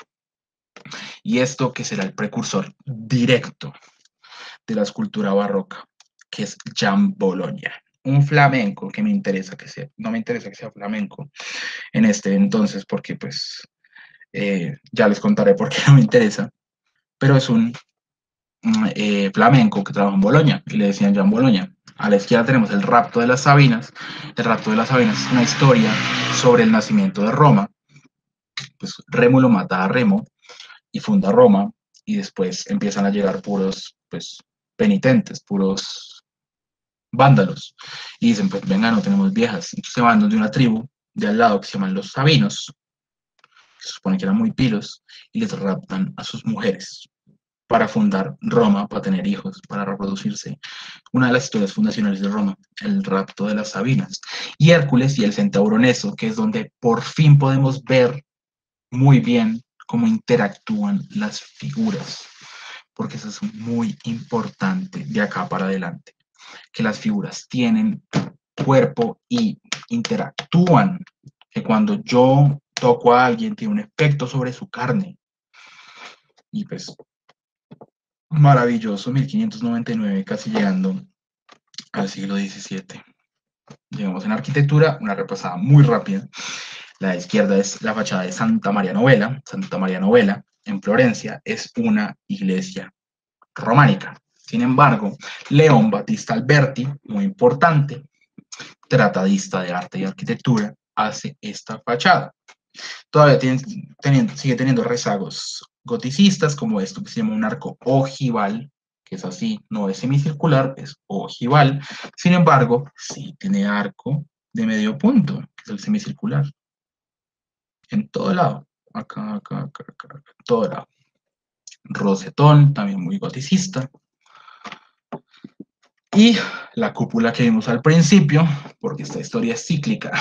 Y esto que será el precursor directo de la escultura barroca, que es Gian Bologna. Un flamenco que me interesa que sea, no me interesa que sea flamenco en este entonces, porque pues ya les contaré por qué no me interesa, pero es un flamenco que trabaja en Bolonia y le decían Gian Bologna. A la izquierda tenemos el rapto de las Sabinas. El rapto de las Sabinas es una historia sobre el nacimiento de Roma. Pues Rémulo mata a Remo y funda Roma, y después empiezan a llegar puros pues, penitentes, puros vándalos, y dicen, pues venga, no tenemos viejas. Entonces se van de una tribu de al lado que se llaman los Sabinos, que se supone que eran muy pilos, y les raptan a sus mujeres para fundar Roma, para tener hijos, para reproducirse. Una de las historias fundacionales de Roma, el rapto de las Sabinas. Y Hércules y el centauro Neso, que es donde por fin podemos ver muy bien cómo interactúan las figuras, porque eso es muy importante de acá para adelante, que las figuras tienen cuerpo y interactúan, que cuando yo toco a alguien tiene un efecto sobre su carne. Y pues maravilloso, 1599, casi llegando al siglo XVII. Llegamos en arquitectura, una repasada muy rápida. La izquierda es la fachada de Santa María Novella. Santa María Novella, en Florencia, es una iglesia románica. Sin embargo, León Battista Alberti, muy importante, tratadista de arte y arquitectura, hace esta fachada. Todavía sigue teniendo rezagos goticistas, como esto que se llama un arco ojival, que es así, no es semicircular, es ojival. Sin embargo, sí tiene arco de medio punto, que es el semicircular. En todo lado. Acá, acá, acá, acá, acá, en todo lado. Rosetón, también muy goticista. Y la cúpula que vimos al principio, porque esta historia es cíclica,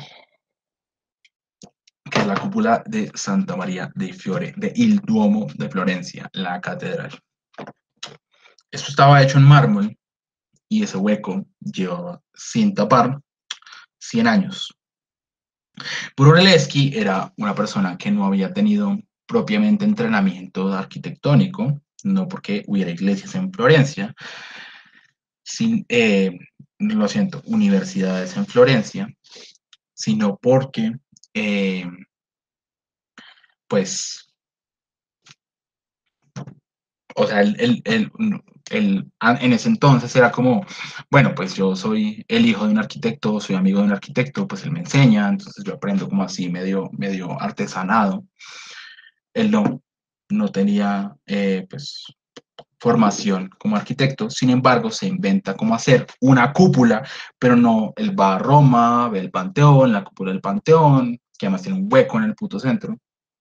que es la cúpula de Santa María de Fiore, de Il Duomo de Florencia, la catedral. Esto estaba hecho en mármol y ese hueco llevaba sin tapar 100 años. Brunelleschi era una persona que no había tenido propiamente entrenamiento arquitectónico, no porque hubiera iglesias en Florencia, sin, lo siento, universidades en Florencia, sino porque, pues, o sea, en ese entonces era como, bueno, pues yo soy el hijo de un arquitecto, soy amigo de un arquitecto, pues él me enseña, entonces yo aprendo como así, medio artesanado. Él no tenía, pues, formación como arquitecto, sin embargo, se inventa cómo hacer una cúpula, pero no, él va a Roma, ve el Panteón, la cúpula del Panteón, que además tiene un hueco en el puto centro.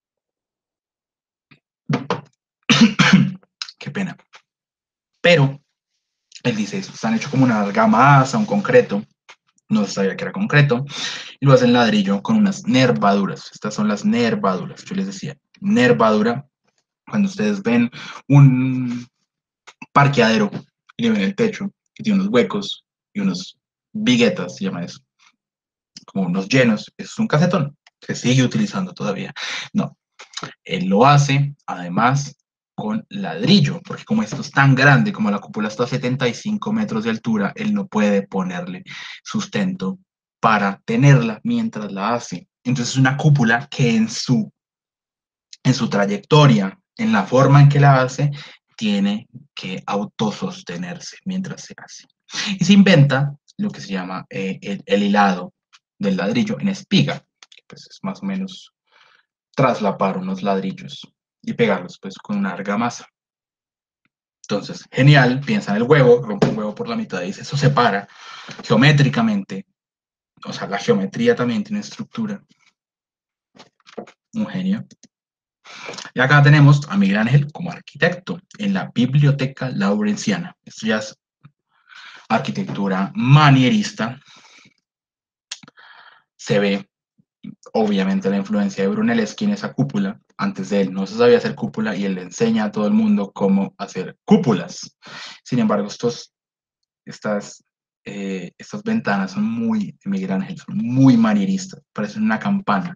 Qué pena. Pero él dice eso, están hechos como una argamasa, un concreto, no se sabía que era concreto, y lo hacen ladrillo con unas nervaduras. Estas son las nervaduras. Yo les decía, nervadura, cuando ustedes ven un parqueadero y le ven el techo, que tiene unos huecos y unos viguetas, se llama eso, como unos llenos, eso es un casetón, se sigue utilizando todavía. No, él lo hace, además, con ladrillo, porque como esto es tan grande, como la cúpula está a 75 metros de altura, él no puede ponerle sustento para tenerla mientras la hace. Entonces es una cúpula que en su trayectoria, en la forma en que la hace, tiene que autosostenerse mientras se hace. Y se inventa lo que se llama el hilado del ladrillo en espiga, que pues es más o menos traslapar unos ladrillos y pegarlos pues con una argamasa. Entonces, genial, piensa en el huevo, rompe el huevo por la mitad y dice, eso separa geométricamente, o sea, la geometría también tiene estructura. Un genio. Y acá tenemos a Miguel Ángel como arquitecto en la Biblioteca Laurenciana. Esto ya es arquitectura manierista. Se ve obviamente la influencia de Brunelleschi en esa cúpula. Antes de él no se sabía hacer cúpula y él le enseña a todo el mundo cómo hacer cúpulas. Sin embargo, estas ventanas son muy de Miguel Ángel, son muy manieristas, parecen una campana.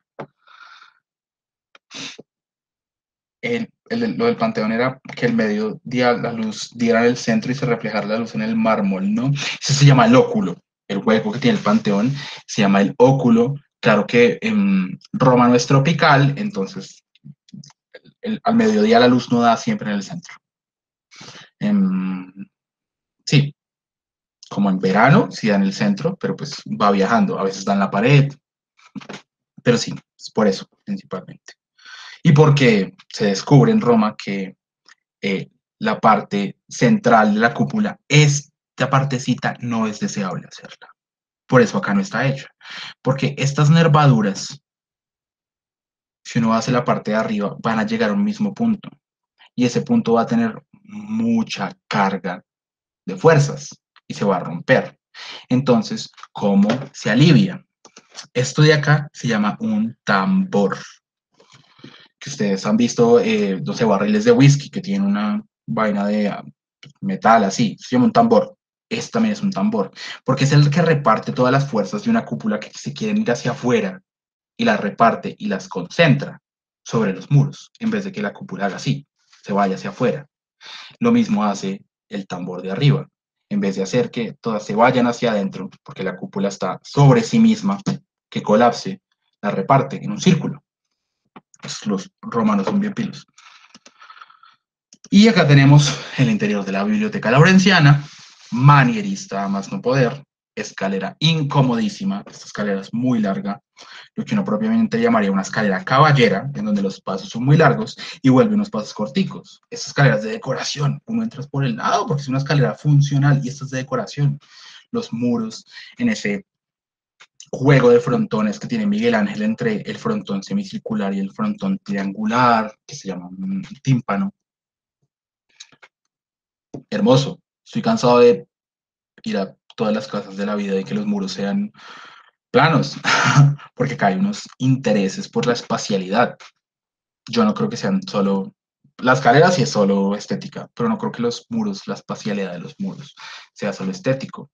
Lo del Panteón era que el medio la luz diera en el centro y se reflejara la luz en el mármol, ¿no? Eso se llama el óculo. El hueco que tiene el Panteón se llama el óculo. Claro que en Roma no es tropical, entonces al mediodía la luz no da siempre en el centro. Sí, como en verano, sí da en el centro, pero pues va viajando. A veces da en la pared, pero sí, es por eso principalmente. Y porque se descubre en Roma que la parte central de la cúpula, esta partecita no es deseable hacerla. Por eso acá no está hecha. Porque estas nervaduras, si uno hace la parte de arriba, van a llegar a un mismo punto. Y ese punto va a tener mucha carga de fuerzas y se va a romper. Entonces, ¿cómo se alivia? Esto de acá se llama un tambor. Que ustedes han visto, no sé, barriles de whisky que tienen una vaina de metal así, se llama un tambor. Este también es un tambor, porque es el que reparte todas las fuerzas de una cúpula que se quieren ir hacia afuera y las reparte y las concentra sobre los muros, en vez de que la cúpula haga así, se vaya hacia afuera. Lo mismo hace el tambor de arriba, en vez de hacer que todas se vayan hacia adentro, porque la cúpula está sobre sí misma, que colapse, la reparte en un círculo. Los romanos son bien pilos. Y acá tenemos el interior de la Biblioteca Laurenciana, manierista, más no poder, escalera incomodísima, esta escalera es muy larga, lo que uno propiamente llamaría una escalera caballera, en donde los pasos son muy largos y vuelve unos pasos corticos. Esta escalera es de decoración, uno entra por el lado porque es una escalera funcional y esta es de decoración. Los muros en ese juego de frontones que tiene Miguel Ángel entre el frontón semicircular y el frontón triangular, que se llama un tímpano. Hermoso. Estoy cansado de ir a todas las casas de la vida y que los muros sean planos, porque acá hay unos intereses por la espacialidad. Yo no creo que sean solo, la escalera sí es solo estética, pero no creo que los muros, la espacialidad de los muros sea solo estético.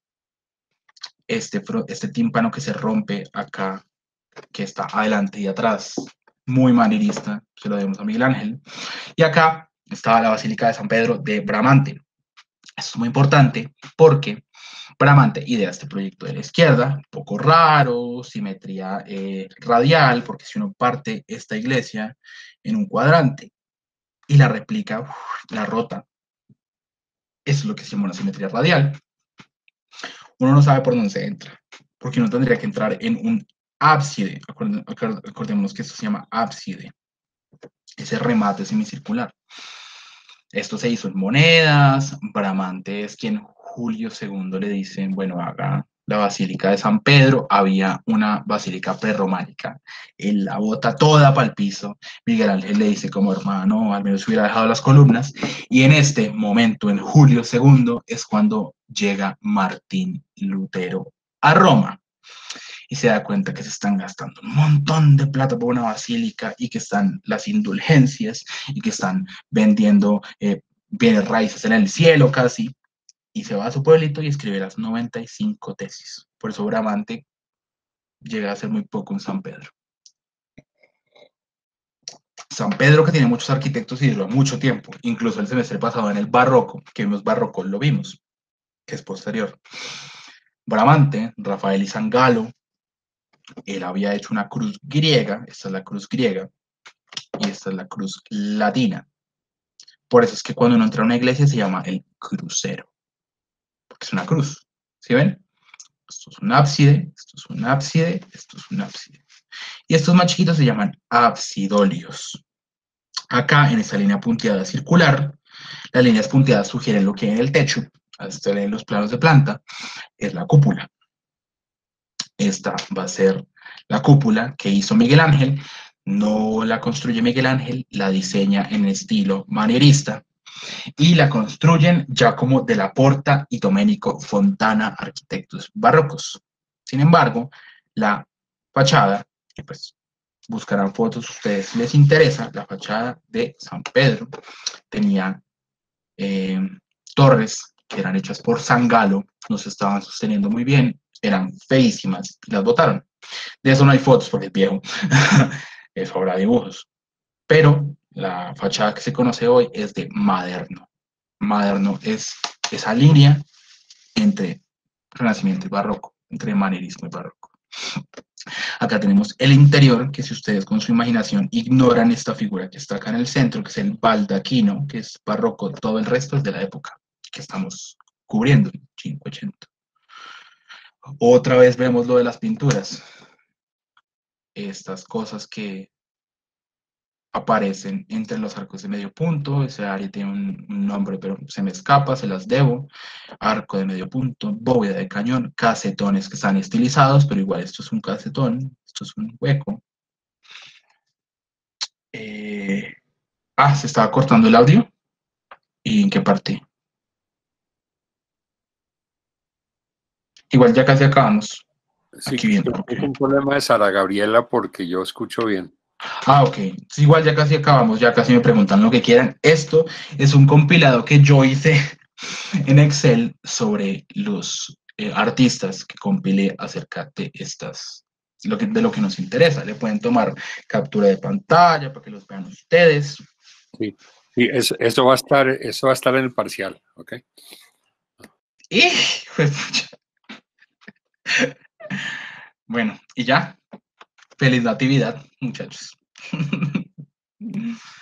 Este tímpano que se rompe acá, que está adelante y atrás, muy manierista, se lo debemos a Miguel Ángel. Y acá estaba la Basílica de San Pedro de Bramante. Esto es muy importante porque Bramante idea este proyecto de la izquierda, un poco raro, simetría radial, porque si uno parte esta iglesia en un cuadrante y la replica, la rota, eso es lo que se llama una simetría radial, uno no sabe por dónde se entra, porque uno tendría que entrar en un ábside, acordémonos que esto se llama ábside, ese remate semicircular. Esto se hizo en monedas, Bramante es quien Julio II le dice, bueno, haga la Basílica de San Pedro, había una basílica prerrománica, él la bota toda para el piso, Miguel Ángel le dice como hermano, al menos hubiera dejado las columnas, y en este momento, en Julio II, es cuando llega Martín Lutero a Roma y se da cuenta que se están gastando un montón de plata por una basílica y que están las indulgencias y que están vendiendo bienes raíces en el cielo casi, y se va a su pueblito y escribe las 95 tesis. Por eso Bramante llega a ser muy poco en San Pedro. San Pedro que tiene muchos arquitectos y duró mucho tiempo, incluso el semestre pasado en el barroco, que vimos barroco, lo vimos, que es posterior. Bramante, Rafael y Zangalo, él había hecho una cruz griega, esta es la cruz griega, y esta es la cruz latina. Por eso es que cuando uno entra a una iglesia se llama el crucero, porque es una cruz. ¿Sí ven? Esto es un ábside, esto es un ábside, esto es un ábside. Y estos más chiquitos se llaman absidolios. Acá, en esta línea punteada circular, las líneas punteadas sugieren lo que hay en el techo, hasta en los planos de planta, es la cúpula. Esta va a ser la cúpula que hizo Miguel Ángel. No la construye Miguel Ángel, la diseña en estilo manierista y la construyen Giacomo della Porta y Domenico Fontana, arquitectos barrocos. Sin embargo, la fachada, que pues buscarán fotos, ustedes les interesa, la fachada de San Pedro tenía eh, torres que eran hechas por Zangalo, no se estaban sosteniendo muy bien, eran feísimas y las botaron. De eso no hay fotos porque es viejo, eso habrá dibujos. Pero la fachada que se conoce hoy es de Maderno. Maderno es esa línea entre Renacimiento y Barroco, entre manierismo y barroco. Acá tenemos el interior, que si ustedes con su imaginación ignoran esta figura que está acá en el centro, que es el baldaquino, que es barroco, todo el resto es de la época que estamos cubriendo, 580. Otra vez vemos lo de las pinturas, estas cosas que aparecen entre los arcos de medio punto. Ese área tiene un nombre, pero se me escapa, se las debo. Arco de medio punto, bóveda de cañón, casetones que están estilizados, pero igual esto es un casetón, esto es un hueco. Eh, se estaba cortando el audio. ¿Y en qué parte? Igual ya casi acabamos. Sí, Aquí viendo. creo que es Okay. un problema de Sara Gabriela porque yo escucho bien. Ok. Igual ya casi acabamos, ya casi me preguntan lo que quieran. Esto es un compilado que yo hice en Excel sobre los artistas que compilé acerca de de lo que nos interesa. Le pueden tomar captura de pantalla para que los vean ustedes. Sí, sí, eso va a estar en el parcial, ¿ok? Y, bueno, y ya. Feliz Natividad, muchachos.